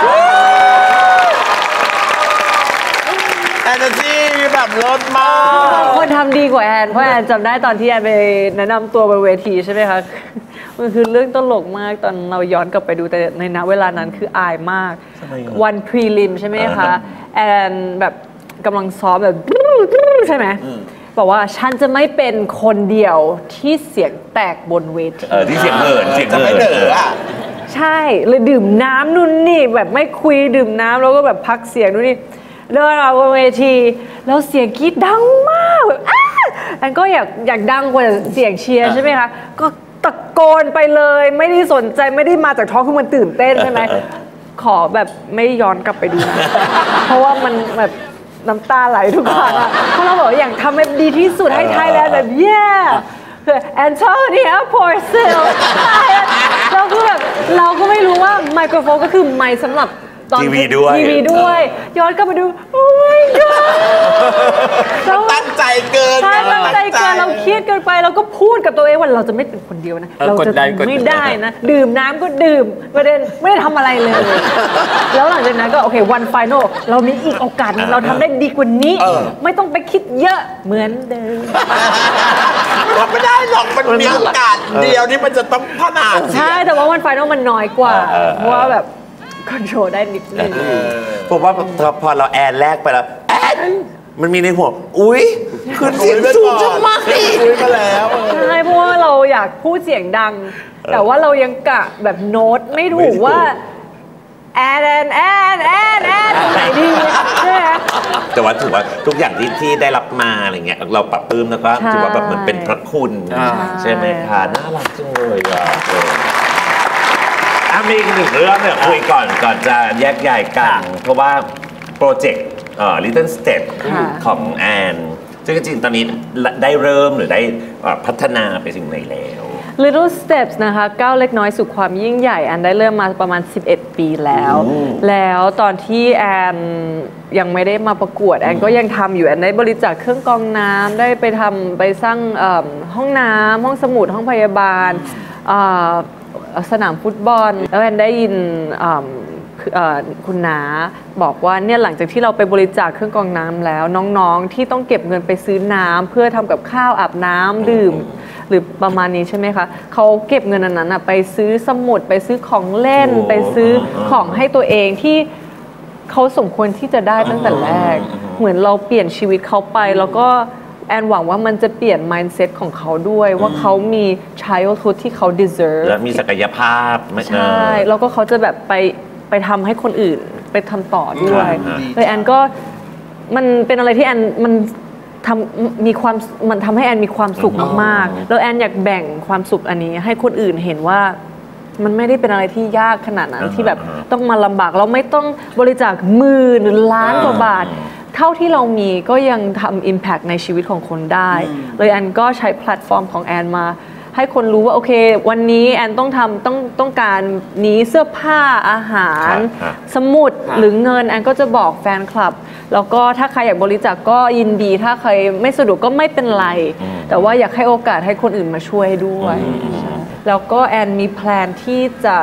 S3: แอนนาจีแบบรถมาก
S5: คนทำดีกว่าแอนเพราะแอนจำได้ตอนที่แอนไปแนะนำตัวบนเวทีใช่ไหมคะ มันคือเรื่องตลกมากตอนเราย้อนกลับไปดูแต่ในณเวลานั้นคืออายมาก วันพรีลิมใช่ไหมคะแอนแบบกำลังซ้อมแบบใช่ไหมบอกว่าฉันจะไม่เป็นคนเดียวที่เสียงแตกบนเวที
S1: ที่เสียงเหินเสียง
S3: จะ
S1: เหิ
S3: ไม่
S1: น
S3: เด๋ออ่ะ
S5: ใช่เลยดื่มน้ำนู่นนี่แบบไม่คุยดื่มน้ำแล้วก็แบบพักเสียงนู่นนี่เดินออกบนเวทีแล้วเสียงกรี๊ดดังมากแบบอ้าแอนก็อยากดังกว่าเสียงเชียร์ใช่ไหมคะก็ตะโกนไปเลยไม่ได้สนใจไม่ได้มาจากท้องคือมันตื่นเต้นใช่ไหมขอแบบไม่ย้อนกลับไปดูนะ เพราะว่ามันแบบน้ำตาไหลทุกครั้งอะเพราะเราบอกอยากทำให้ดีที่สุดให้ไทยแลนด์แบบ yeah Antonia Porcel เราก็แบบเราก็ไม่รู้ว่าไมโครโฟนก็คือไมค์สำหรับตอน
S1: ทีวีด้วย
S5: ทีวีด้วยย้อนกลับมาดู โอ้ my god เรา
S3: ตั้งใจเกิน
S5: ใช่ตั้งใจเกินเราเครียดเกินไปเราก็พูดกับตัวเองว่าเราจะไม่เป็นคนเดียวนะ เราจะไม่ได้นะ ดื่มน้ำก็ดื่มประเด็นไม่ได้ทำอะไรเลย แล้วหลังจากนั้นก็โอเควันไฟนอลเรามีอีกโอกาสหนึ่งเราทำได้ดีกว่านี้ ไม่ต้องไปคิดเยอะเหมือนเดิม
S3: ทำไม่ได้หรอกมันมีโอกาสเดียวที่มันจะต้องพัฒนา
S5: ใช่แต่ว่าวันไฟนอลมันน้อยกว่าเพราะว่าแบบคอนโทรลได้นิดนึง
S1: ผมว่าพอเราแอนแรกไปแล้วแอนมันมีในหัวอุ๊ยขึ้นเสียงสูงทำไม
S3: คุยมาแล้ว
S5: ใช่เพราะว่าเราอยากพูดเสียงดังแต่ว่าเรายังกะแบบโน้ตไม่ถูกว่าแอนไหนดีใช่ไหม
S1: แต่ว่าถือว่าทุกอย่างที่ได้รับมาอะไรเงี้ยเราปรับปลื้มแล้วก็ถือว่าแบบเหมือนเป็นพระคุณใช่ไหมคะน่ารักจังเลยอ่ะมีอีกหนึ่งเรื่องเนี่ยคุยก่อนจะแยกย้ายกันเพราะว่าโปรเจกต์Little Step ของแอนซึ่งจริงๆตอนนี้ได้เริ่มหรือได้พัฒนาไปถึงไหนแล้ว
S5: Little Steps นะคะก้าวเล็กน้อยสู่ความยิ่งใหญ่แอนได้เริ่มมาประมาณ11 ปีแล้วแล้วตอนที่แอนยังไม่ได้มาประกวดแอนก็ยังทำอยู่แอนได้บริจาคเครื่องกรองน้ำได้ไปสร้างห้องน้ำห้องสมุดห้องพยาบาลสนามฟุตบอลแล้วแอนได้ยินคุณน้าบอกว่าเนี่ยหลังจากที่เราไปบริจาคเครื่องกรองน้ำแล้วน้องๆที่ต้องเก็บเงินไปซื้อน้ำเพื่อทำกับข้าวอาบน้ำดื่มหรือประมาณนี้ใช่ไหมคะเขาเก็บเงินนั้นไปซื้อสมุดไปซื้อของเล่นไปซื้อของให้ตัวเองที่เขาสมควรที่จะได้ตั้งแต่แรกเหมือนเราเปลี่ยนชีวิตเขาไปแล้วก็แอนหวังว่ามันจะเปลี่ยน mindset ของเขาด้วยว่าเขามี childhood ที่เขา deserve
S1: และมีศักยภาพ
S5: ใช่แล้วก็เขาจะแบบไปทำให้คนอื่นไปทำต่อด้วยเลยแอนก็มันเป็นอะไรที่แอนมันทำให้แอนมีความสุขมากๆแล้วแอนอยากแบ่งความสุขอันนี้ให้คนอื่นเห็นว่ามันไม่ได้เป็นอะไรที่ยากขนาดนั้นที่แบบต้องมาลำบากเราไม่ต้องบริจาคหมื่นหรือล้านกว่าบาทเท่าที่เรามีก็ยังทำ impact ในชีวิตของคนได้เลยแอนก็ใช้แพลตฟอร์มของแอนมาให้คนรู้ว่าโอเควันนี้แอนต้องการนี้เสื้อผ้าอาหารสมุดหรือเงินแอนก็จะบอกแฟนคลับแล้วก็ถ้าใครอยากบริจาคก็ยินดีถ้าใครไม่สะดวกก็ไม่เป็นไรแต่ว่าอยากให้โอกาสให้คนอื่นมาช่วยด้วยแล้วก็แอนมีแพลนที่จะ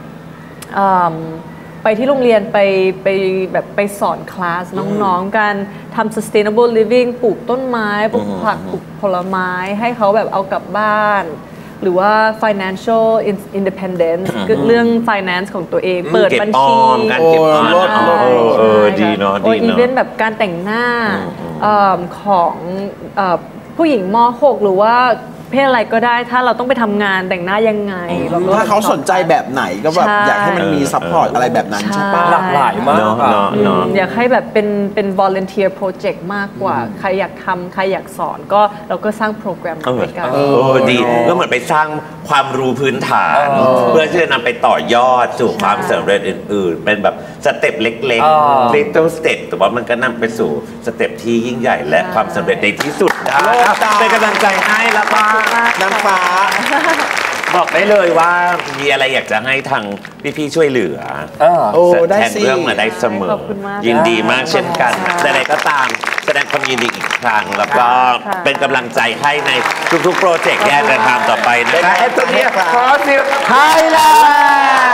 S5: ไปที่โรงเรียนไปแบบไปสอนคลาสน้องๆกันทำ sustainable living ปลูกต้นไม้ปลูกผักปลูกผลไม้ให้เขาแบบเอากลับบ้านหรือว่า financial independence เรื่อง finance ของตัวเองเปิดบัญชี
S1: การเก็บออมดีเนาะดีเนาะอี
S5: เวนต์แบบการแต่งหน้าของผู้หญิงม.6 หรือว่าเพศอะไรก็ได้ถ้าเราต้องไปทำงานแต่งหน้ายังไง
S3: ถ้าเขาสนใจแบบไหนก็แบบอยากให้มันมีซัพพอร์ตอะไรแบบนั้นใช่ป่ะ
S4: หลากหลายมาก
S5: อยากให้แบบเป็น volunteer project มากกว่าใครอยากทำใครอยากสอนก็เราก็สร้างโปรแกรมด้วยกัน
S1: ดีก็เหมือนไปสร้างความรู้พื้นฐานเพื่อที่จะนำไปต่อยอดสู่ความสำเร็จอื่นๆเป็นแบบสเต็ปเล็กๆ little step แต่ว่ามันก็นำไปสู่สเต็ปที่ยิ่งใหญ่และความสำเร็จในที่สุดเป็นกำลังใจให้แล้วก็
S3: นางฟ้า
S1: บอกได้เลยว่ามีอะไรอยากจะให้ทางพี่ๆช่วยเหลือ
S3: ได้สิ
S1: แทนเรื่องมาได้เสมอยินดีมากเช่นกันแต่ใดก็ตามแสดงความยินดีอีกครั้งแล้วก็เป็นกำลังใจให้ในทุกๆโปรเจกต์ที่แอนจะทำต่อไปนะคะแอนตัวนี้ขอเสียงไทยแลนด์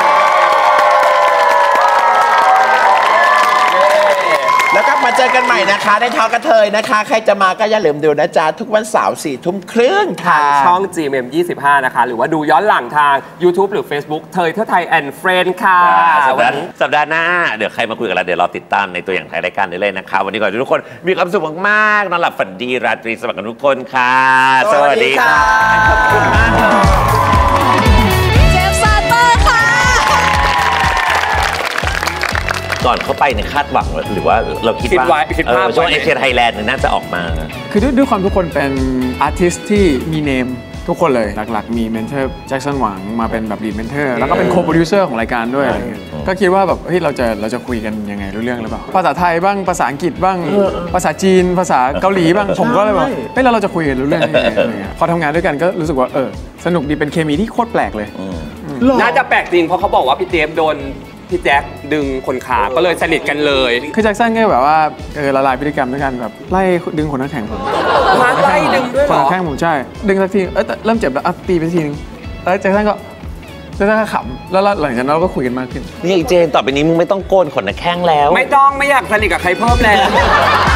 S3: แล้วก็มาเจอกันใหม่นะคะในทอล์กกระเทยนะคะใครจะมาก็อย่าลืมดูนะจ๊ะทุกวันเสาร์4:30ทาง
S4: ช่อง GMM 25นะคะหรือว่าดูย้อนหลังทาง YouTube หรือ Facebook เทยเที่ยวไทยแอนด์เฟรนด์ค่ะ
S1: สัปดาห์หน้าเดี๋ยวใครมาคุยกับเราเดี๋ยวเราติดตามในตัวอย่างท้ายรายการได้เลยนะคะวันนี้ขอให้ทุกคนมีความสุขมากๆนอนหลับฝันดีราตรีสวัสดิ์กันทุกคนค่ะสวัสดีค่ะขอบคุณมากก่อนเข้าไปในคาดหวังหรือว่าเราคิดว่าช่วงเอเชียไทยแลนด์น่าจะออกมา
S8: คือด้วยความทุกคนเป็นอาร์ติสต์ที่มีเนมทุกคนเลยหลักๆมีเมนเทอร์แจ็คสันหวังมาเป็นแบบลีดเมนเทอร์แล้วก็เป็นโคโปรดิวเซอร์ของรายการด้วยอะไรเงี้ยก็คิดว่าแบบเฮ้ยเราจะคุยกันยังไงรู้เรื่องหรือเปล่าภาษาไทยบ้างภาษาอังกฤษบ้างภาษาจีนภาษาเกาหลีบ้างผมก็เลยบอกเฮ้ยเราจะคุยกันรู้เรื่องยังไงอะไรเงี้ยพอทำงานด้วยกันก็รู้สึกว่าสนุกดีเป็นเคมีที่โคตรแปลกเลย
S4: น่าจะแปลกจริงเพราะเขาบอกว่าพี่เจฟโดนพี่แจ็คดึงคนขาก็เลยสนิทกันเลย
S8: คือแจ็คสันก็แบบว่าละลายพฤติกรรมด้วยกันแบบไล่ดึงขนนักแข่งผม
S4: ไล่ดึงด้วย
S8: ขนนักแข่งผมใช่ดึงสักทีแต่เริ่มเจ็บแล้วตีไปทีนึงแจ็คสันก็ขำแล้วหลังจากนั้นเราก็คุยกันมากขึ้น
S1: นี่เจนต่อไปนี้มึงไม่ต้องโกนขนนักแข้งแล้ว
S4: ไม่อยากสนิทกับใครเพิ่มแล้ว